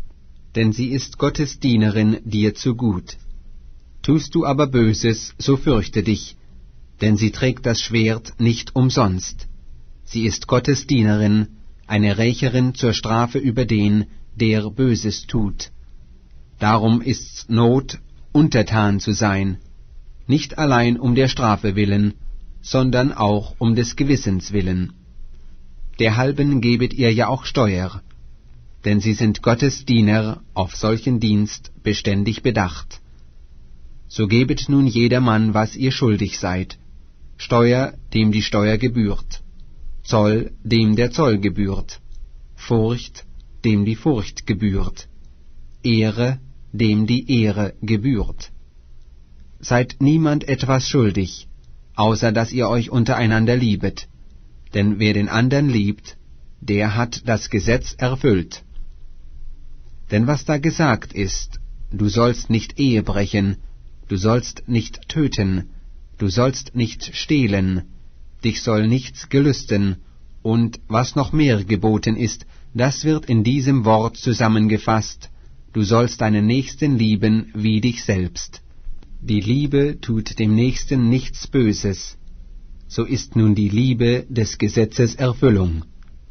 denn sie ist Gottes Dienerin dir zu gut. Tust du aber Böses, so fürchte dich, denn sie trägt das Schwert nicht umsonst. Sie ist Gottes Dienerin, eine Rächerin zur Strafe über den, der Böses tut. Darum ist's Not, untertan zu sein, nicht allein um der Strafe willen, sondern auch um des Gewissens willen. Derhalben gebet ihr ja auch Steuer, denn sie sind Gottes Diener, auf solchen Dienst beständig bedacht. So gebet nun jedermann, was ihr schuldig seid, Steuer, dem die Steuer gebührt, Zoll, dem der Zoll gebührt, Furcht, dem die Furcht gebührt, Ehre, dem die Ehre gebührt. Seid niemand etwas schuldig, außer dass ihr euch untereinander liebet, denn wer den andern liebt, der hat das Gesetz erfüllt. Denn was da gesagt ist, du sollst nicht Ehe brechen, du sollst nicht töten, du sollst nicht stehlen, dich soll nichts gelüsten, und was noch mehr geboten ist, das wird in diesem Wort zusammengefasst, du sollst deinen Nächsten lieben wie dich selbst. Die Liebe tut dem Nächsten nichts Böses, so ist nun die Liebe des Gesetzes Erfüllung.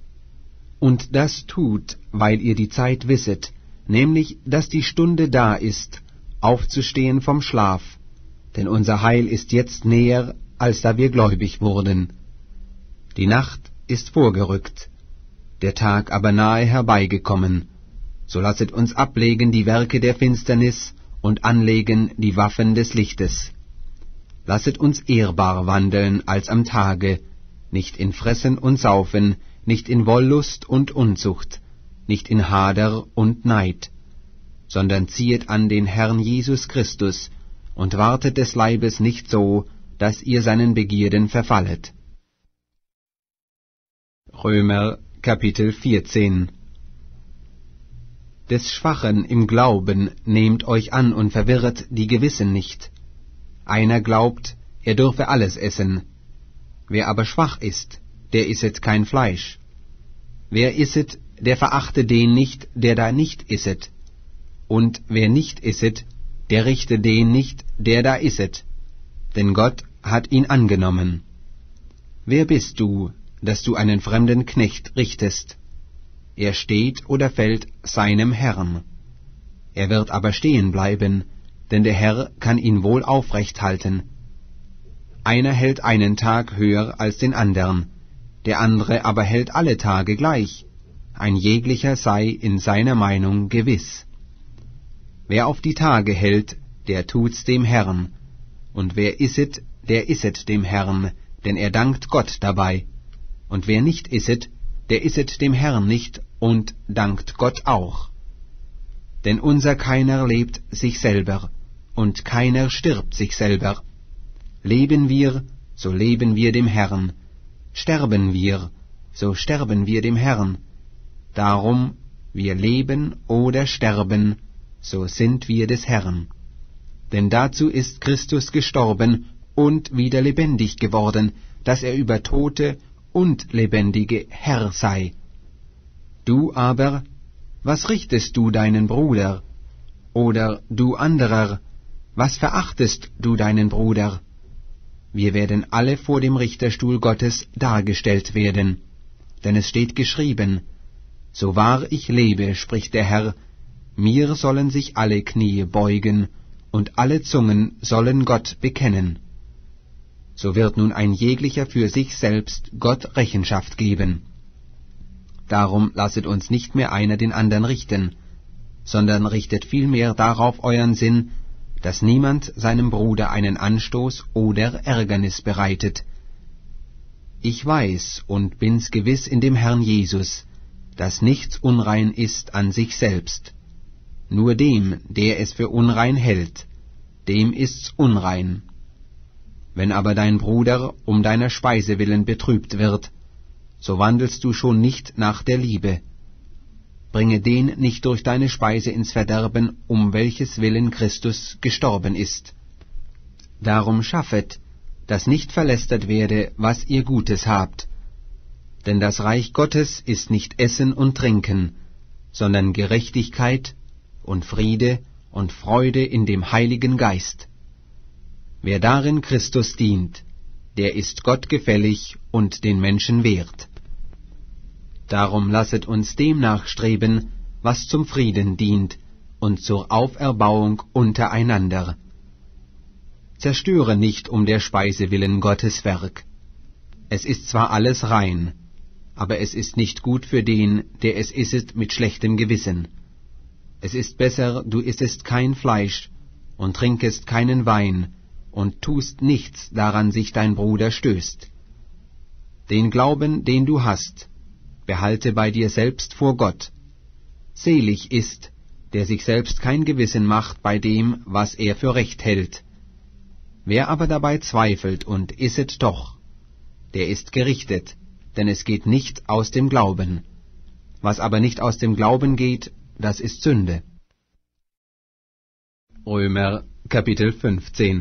Und das tut, weil ihr die Zeit wisset, nämlich, dass die Stunde da ist, aufzustehen vom Schlaf, denn unser Heil ist jetzt näher, als da wir gläubig wurden. Die Nacht ist vorgerückt, der Tag aber nahe herbeigekommen. So lasset uns ablegen die Werke der Finsternis und anlegen die Waffen des Lichtes. Lasset uns ehrbar wandeln als am Tage, nicht in Fressen und Saufen, nicht in Wollust und Unzucht, nicht in Hader und Neid, sondern ziehet an den Herrn Jesus Christus und wartet des Leibes nicht so, dass ihr seinen Begierden verfallet. Römer Kapitel vierzehn. Des Schwachen im Glauben nehmt euch an und verwirret die Gewissen nicht. Einer glaubt, er dürfe alles essen. Wer aber schwach ist, der isset kein Fleisch. Wer isset, der verachte den nicht, der da nicht isset. Und wer nicht isset, der richte den nicht, der da isset. Denn Gott hat ihn angenommen. Wer bist du, dass du einen fremden Knecht richtest? Er steht oder fällt seinem Herrn. Er wird aber stehen bleiben, denn der Herr kann ihn wohl aufrecht halten. Einer hält einen Tag höher als den andern, der andere aber hält alle Tage gleich. Ein jeglicher sei in seiner Meinung gewiss. Wer auf die Tage hält, der tut's dem Herrn, und wer isset, der isset dem Herrn, denn er dankt Gott dabei. Und wer nicht isset, der isset dem Herrn nicht und dankt Gott auch. Denn unser keiner lebt sich selber, und keiner stirbt sich selber. Leben wir, so leben wir dem Herrn. Sterben wir, so sterben wir dem Herrn. Darum, wir leben oder sterben, so sind wir des Herrn. Denn dazu ist Christus gestorben und wieder lebendig geworden, dass er über Tote und Lebendige Herr sei. Du aber, was richtest du deinen Bruder? Oder du anderer, was verachtest du deinen Bruder? Wir werden alle vor dem Richterstuhl Gottes dargestellt werden. Denn es steht geschrieben, so wahr ich lebe, spricht der Herr, mir sollen sich alle Knie beugen, und alle Zungen sollen Gott bekennen. So wird nun ein jeglicher für sich selbst Gott Rechenschaft geben. Darum lasset uns nicht mehr einer den andern richten, sondern richtet vielmehr darauf euren Sinn, dass niemand seinem Bruder einen Anstoß oder Ärgernis bereitet. Ich weiß und bin's gewiss in dem Herrn Jesus, dass nichts unrein ist an sich selbst. Nur dem, der es für unrein hält, dem ist's unrein. Wenn aber dein Bruder um deiner Speise willen betrübt wird, so wandelst du schon nicht nach der Liebe. Bringe den nicht durch deine Speise ins Verderben, um welches willen Christus gestorben ist. Darum schaffet, dass nicht verlästert werde, was ihr Gutes habt. Denn das Reich Gottes ist nicht Essen und Trinken, sondern Gerechtigkeit, und Friede und Freude in dem Heiligen Geist. Wer darin Christus dient, der ist Gott gefällig und den Menschen wert. Darum lasset uns dem nachstreben, was zum Frieden dient und zur Auferbauung untereinander. Zerstöre nicht um der Speise willen Gottes Werk. Es ist zwar alles rein, aber es ist nicht gut für den, der es isset mit schlechtem Gewissen. Es ist besser, du issest kein Fleisch und trinkest keinen Wein und tust nichts, daran sich dein Bruder stößt. Den Glauben, den du hast, behalte bei dir selbst vor Gott. Selig ist, der sich selbst kein Gewissen macht bei dem, was er für recht hält. Wer aber dabei zweifelt und isset doch, der ist gerichtet, denn es geht nicht aus dem Glauben. Was aber nicht aus dem Glauben geht, das ist Sünde. Römer Kapitel fünfzehn.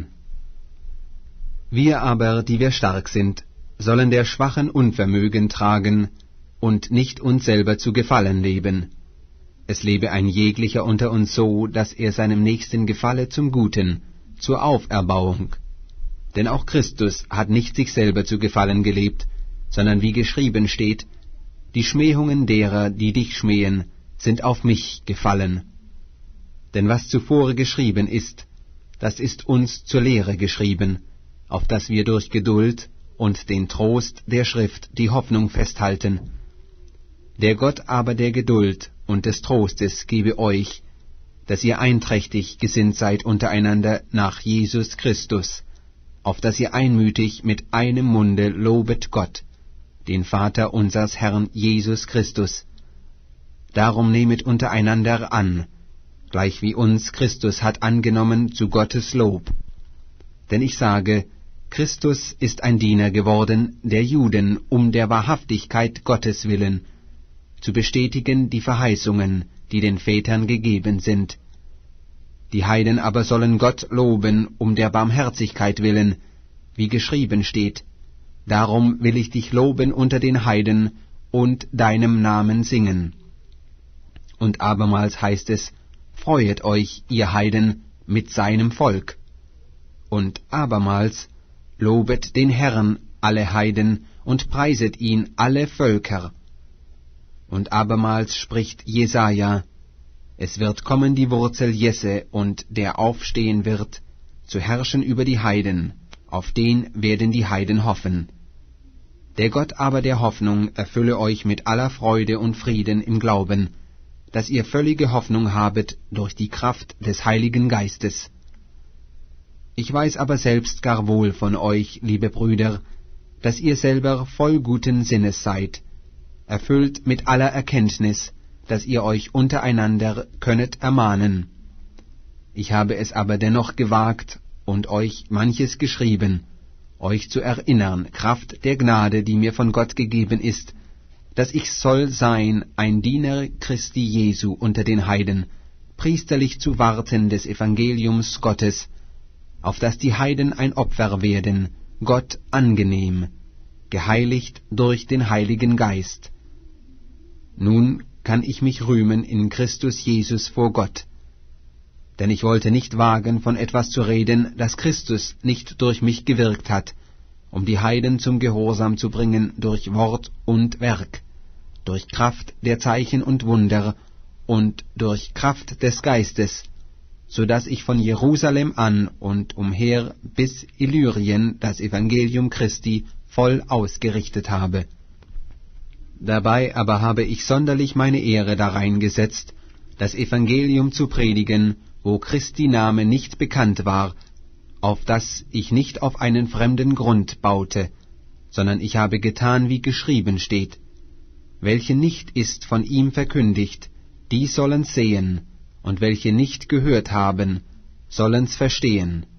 Wir aber, die wir stark sind, sollen der Schwachen Unvermögen tragen und nicht uns selber zu gefallen leben. Es lebe ein jeglicher unter uns so, dass er seinem Nächsten gefalle zum Guten, zur Auferbauung. Denn auch Christus hat nicht sich selber zu gefallen gelebt, sondern wie geschrieben steht, die Schmähungen derer, die dich schmähen, sind auf mich gefallen. Denn was zuvor geschrieben ist, das ist uns zur Lehre geschrieben, auf dass wir durch Geduld und den Trost der Schrift die Hoffnung festhalten. Der Gott aber der Geduld und des Trostes gebe euch, dass ihr einträchtig gesinnt seid untereinander nach Jesus Christus, auf dass ihr einmütig mit einem Munde lobet Gott, den Vater unseres Herrn Jesus Christus. Darum nehmet untereinander an, gleich wie uns Christus hat angenommen zu Gottes Lob. Denn ich sage, Christus ist ein Diener geworden der Juden um der Wahrhaftigkeit Gottes willen, zu bestätigen die Verheißungen, die den Vätern gegeben sind. Die Heiden aber sollen Gott loben um der Barmherzigkeit willen, wie geschrieben steht, darum will ich dich loben unter den Heiden und deinem Namen singen. Und abermals heißt es, freuet euch, ihr Heiden, mit seinem Volk. Und abermals, lobet den Herrn, alle Heiden, und preiset ihn, alle Völker. Und abermals spricht Jesaja, es wird kommen die Wurzel Jesse, und der aufstehen wird, zu herrschen über die Heiden, auf den werden die Heiden hoffen. Der Gott aber der Hoffnung erfülle euch mit aller Freude und Frieden im Glauben, dass ihr völlige Hoffnung habet durch die Kraft des Heiligen Geistes. Ich weiß aber selbst gar wohl von euch, liebe Brüder, dass ihr selber voll guten Sinnes seid, erfüllt mit aller Erkenntnis, dass ihr euch untereinander könnet ermahnen. Ich habe es aber dennoch gewagt und euch manches geschrieben, euch zu erinnern, Kraft der Gnade, die mir von Gott gegeben ist, dass ich soll sein, ein Diener Christi Jesu unter den Heiden, priesterlich zu warten des Evangeliums Gottes, auf dass die Heiden ein Opfer werden, Gott angenehm, geheiligt durch den Heiligen Geist. Nun kann ich mich rühmen in Christus Jesus vor Gott. Denn ich wollte nicht wagen, von etwas zu reden, das Christus nicht durch mich gewirkt hat, um die Heiden zum Gehorsam zu bringen durch Wort und Werk, durch Kraft der Zeichen und Wunder und durch Kraft des Geistes, so dass ich von Jerusalem an und umher bis Illyrien das Evangelium Christi voll ausgerichtet habe. Dabei aber habe ich sonderlich meine Ehre darein gesetzt, das Evangelium zu predigen, wo Christi Name nicht bekannt war, auf dass ich nicht auf einen fremden Grund baute, sondern ich habe getan, wie geschrieben steht, welche nicht ist von ihm verkündigt, die sollen's sehen, und welche nicht gehört haben, sollen's verstehen.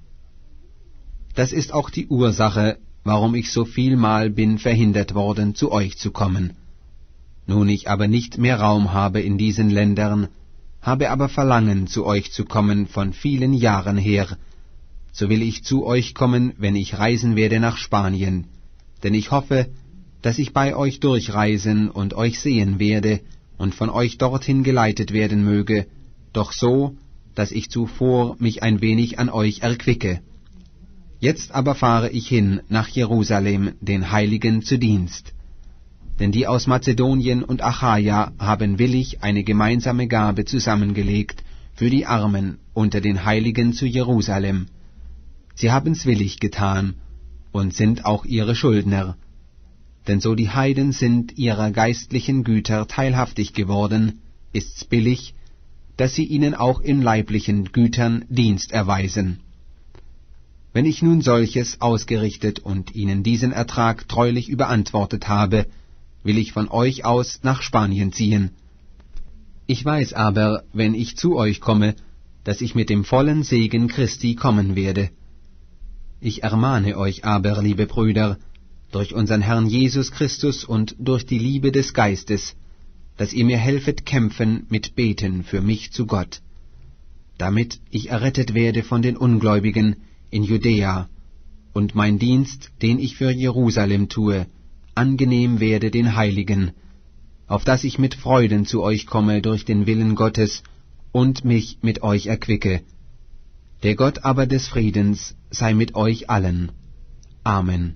Das ist auch die Ursache, warum ich so vielmal bin verhindert worden, zu euch zu kommen. Nun ich aber nicht mehr Raum habe in diesen Ländern, habe aber Verlangen, zu euch zu kommen von vielen Jahren her, so will ich zu euch kommen, wenn ich reisen werde nach Spanien, denn ich hoffe, dass ich bei euch durchreisen und euch sehen werde und von euch dorthin geleitet werden möge, doch so, dass ich zuvor mich ein wenig an euch erquicke. Jetzt aber fahre ich hin nach Jerusalem, den Heiligen zu Dienst. Denn die aus Mazedonien und Achaia haben willig eine gemeinsame Gabe zusammengelegt für die Armen unter den Heiligen zu Jerusalem. Sie haben's willig getan und sind auch ihre Schuldner. Denn so die Heiden sind ihrer geistlichen Güter teilhaftig geworden, ist's billig, dass sie ihnen auch in leiblichen Gütern Dienst erweisen. Wenn ich nun solches ausgerichtet und ihnen diesen Ertrag treulich überantwortet habe, will ich von euch aus nach Spanien ziehen. Ich weiß aber, wenn ich zu euch komme, dass ich mit dem vollen Segen Christi kommen werde. Ich ermahne euch aber, liebe Brüder, durch unseren Herrn Jesus Christus und durch die Liebe des Geistes, dass ihr mir helfet kämpfen mit Beten für mich zu Gott, damit ich errettet werde von den Ungläubigen in Judäa, und mein Dienst, den ich für Jerusalem tue, angenehm werde den Heiligen, auf dass ich mit Freuden zu euch komme durch den Willen Gottes und mich mit euch erquicke. Der Gott aber des Friedens sei mit euch allen. Amen.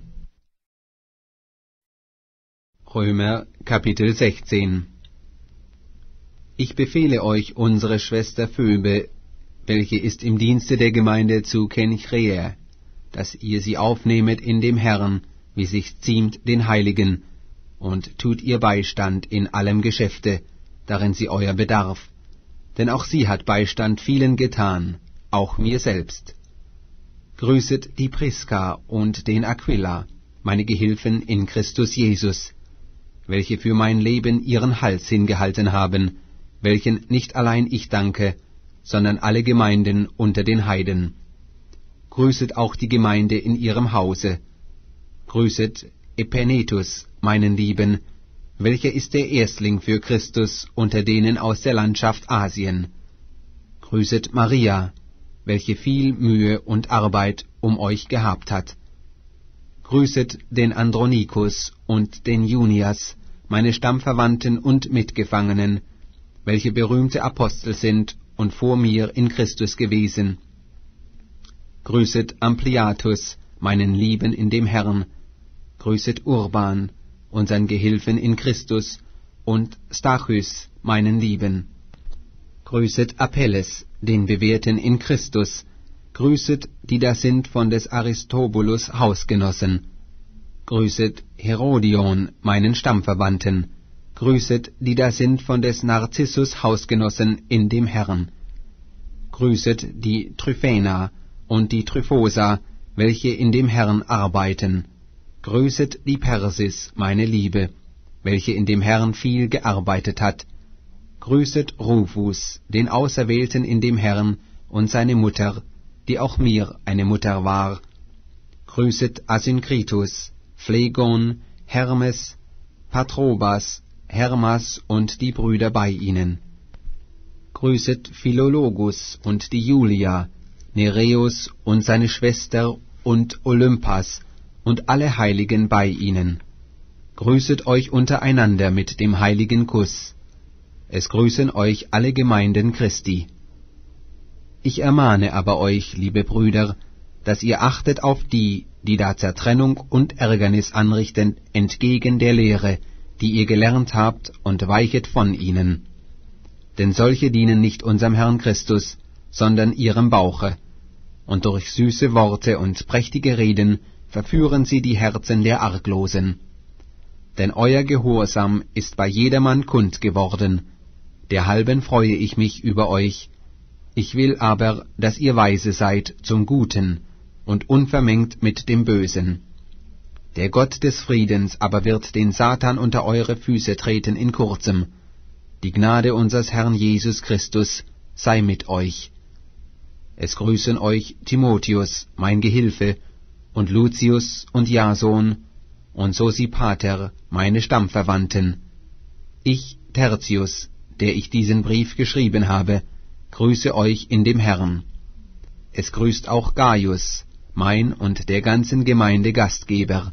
Römer Kapitel sechzehn. Ich befehle euch unsere Schwester Phoebe, welche ist im Dienste der Gemeinde zu Kenchrea, dass ihr sie aufnehmet in dem Herrn, wie sich ziemt den Heiligen, und tut ihr Beistand in allem Geschäfte, darin sie euer bedarf. Denn auch sie hat Beistand vielen getan, auch mir selbst. Grüßet die Priska und den Aquila, meine Gehilfen in Christus Jesus, welche für mein Leben ihren Hals hingehalten haben, welchen nicht allein ich danke, sondern alle Gemeinden unter den Heiden. Grüßet auch die Gemeinde in ihrem Hause. Grüßet Epenetus, meinen Lieben, welcher ist der Erstling für Christus unter denen aus der Landschaft Asien. Grüßet Maria, welche viel Mühe und Arbeit um euch gehabt hat. Grüßet den Andronikus und den Junias, meine Stammverwandten und Mitgefangenen, welche berühmte Apostel sind und vor mir in Christus gewesen. Grüßet Ampliatus, meinen Lieben in dem Herrn. Grüßet Urban, unseren Gehilfen in Christus, und Stachys, meinen Lieben. Grüßet Apelles, den Bewährten in Christus. Grüßet, die da sind von des Aristobulus Hausgenossen. Grüßet Herodion, meinen Stammverwandten. Grüßet, die da sind von des Narzissus Hausgenossen in dem Herrn. Grüßet die Tryphäna und die Tryphosa, welche in dem Herrn arbeiten. Grüßet die Persis, meine Liebe, welche in dem Herrn viel gearbeitet hat. Grüßet Rufus, den Auserwählten in dem Herrn, und seine Mutter, die auch mir eine Mutter war. Grüßet Asynkritus, Phlegon, Hermes, Patrobas, Hermas und die Brüder bei ihnen. Grüßet Philologus und die Julia, Nereus und seine Schwester und Olympas und alle Heiligen bei ihnen. Grüßet euch untereinander mit dem heiligen Kuss. Es grüßen euch alle Gemeinden Christi. Ich ermahne aber euch, liebe Brüder, dass ihr achtet auf die, die da Zertrennung und Ärgernis anrichten, entgegen der Lehre, die ihr gelernt habt, und weichet von ihnen. Denn solche dienen nicht unserem Herrn Christus, sondern ihrem Bauche, und durch süße Worte und prächtige Reden verführen sie die Herzen der Arglosen. Denn euer Gehorsam ist bei jedermann kund geworden, derhalben freue ich mich über euch. Ich will aber, dass ihr weise seid zum Guten und unvermengt mit dem Bösen. Der Gott des Friedens aber wird den Satan unter eure Füße treten in kurzem. Die Gnade unseres Herrn Jesus Christus sei mit euch. Es grüßen euch Timotheus, mein Gehilfe, und Lucius und Jason, und Sosipater, meine Stammverwandten. Ich, Tertius, der ich diesen Brief geschrieben habe, grüße euch in dem Herrn. Es grüßt auch Gaius, mein und der ganzen Gemeinde Gastgeber.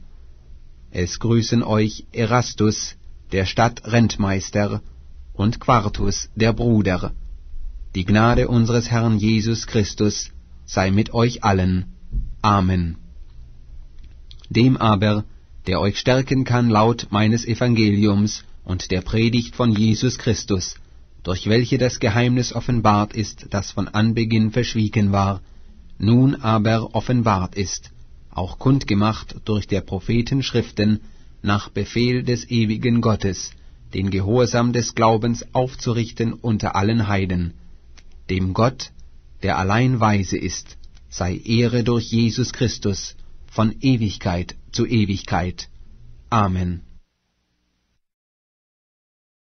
Es grüßen euch Erastus, der Stadtrentmeister, und Quartus, der Bruder. Die Gnade unseres Herrn Jesus Christus sei mit euch allen. Amen. Dem aber, der euch stärken kann laut meines Evangeliums und der Predigt von Jesus Christus, durch welche das Geheimnis offenbart ist, das von Anbeginn verschwiegen war, nun aber offenbart ist, auch kundgemacht durch der Propheten Schriften, nach Befehl des ewigen Gottes, den Gehorsam des Glaubens aufzurichten unter allen Heiden. Dem Gott, der allein weise ist, sei Ehre durch Jesus Christus, von Ewigkeit zu Ewigkeit. Amen.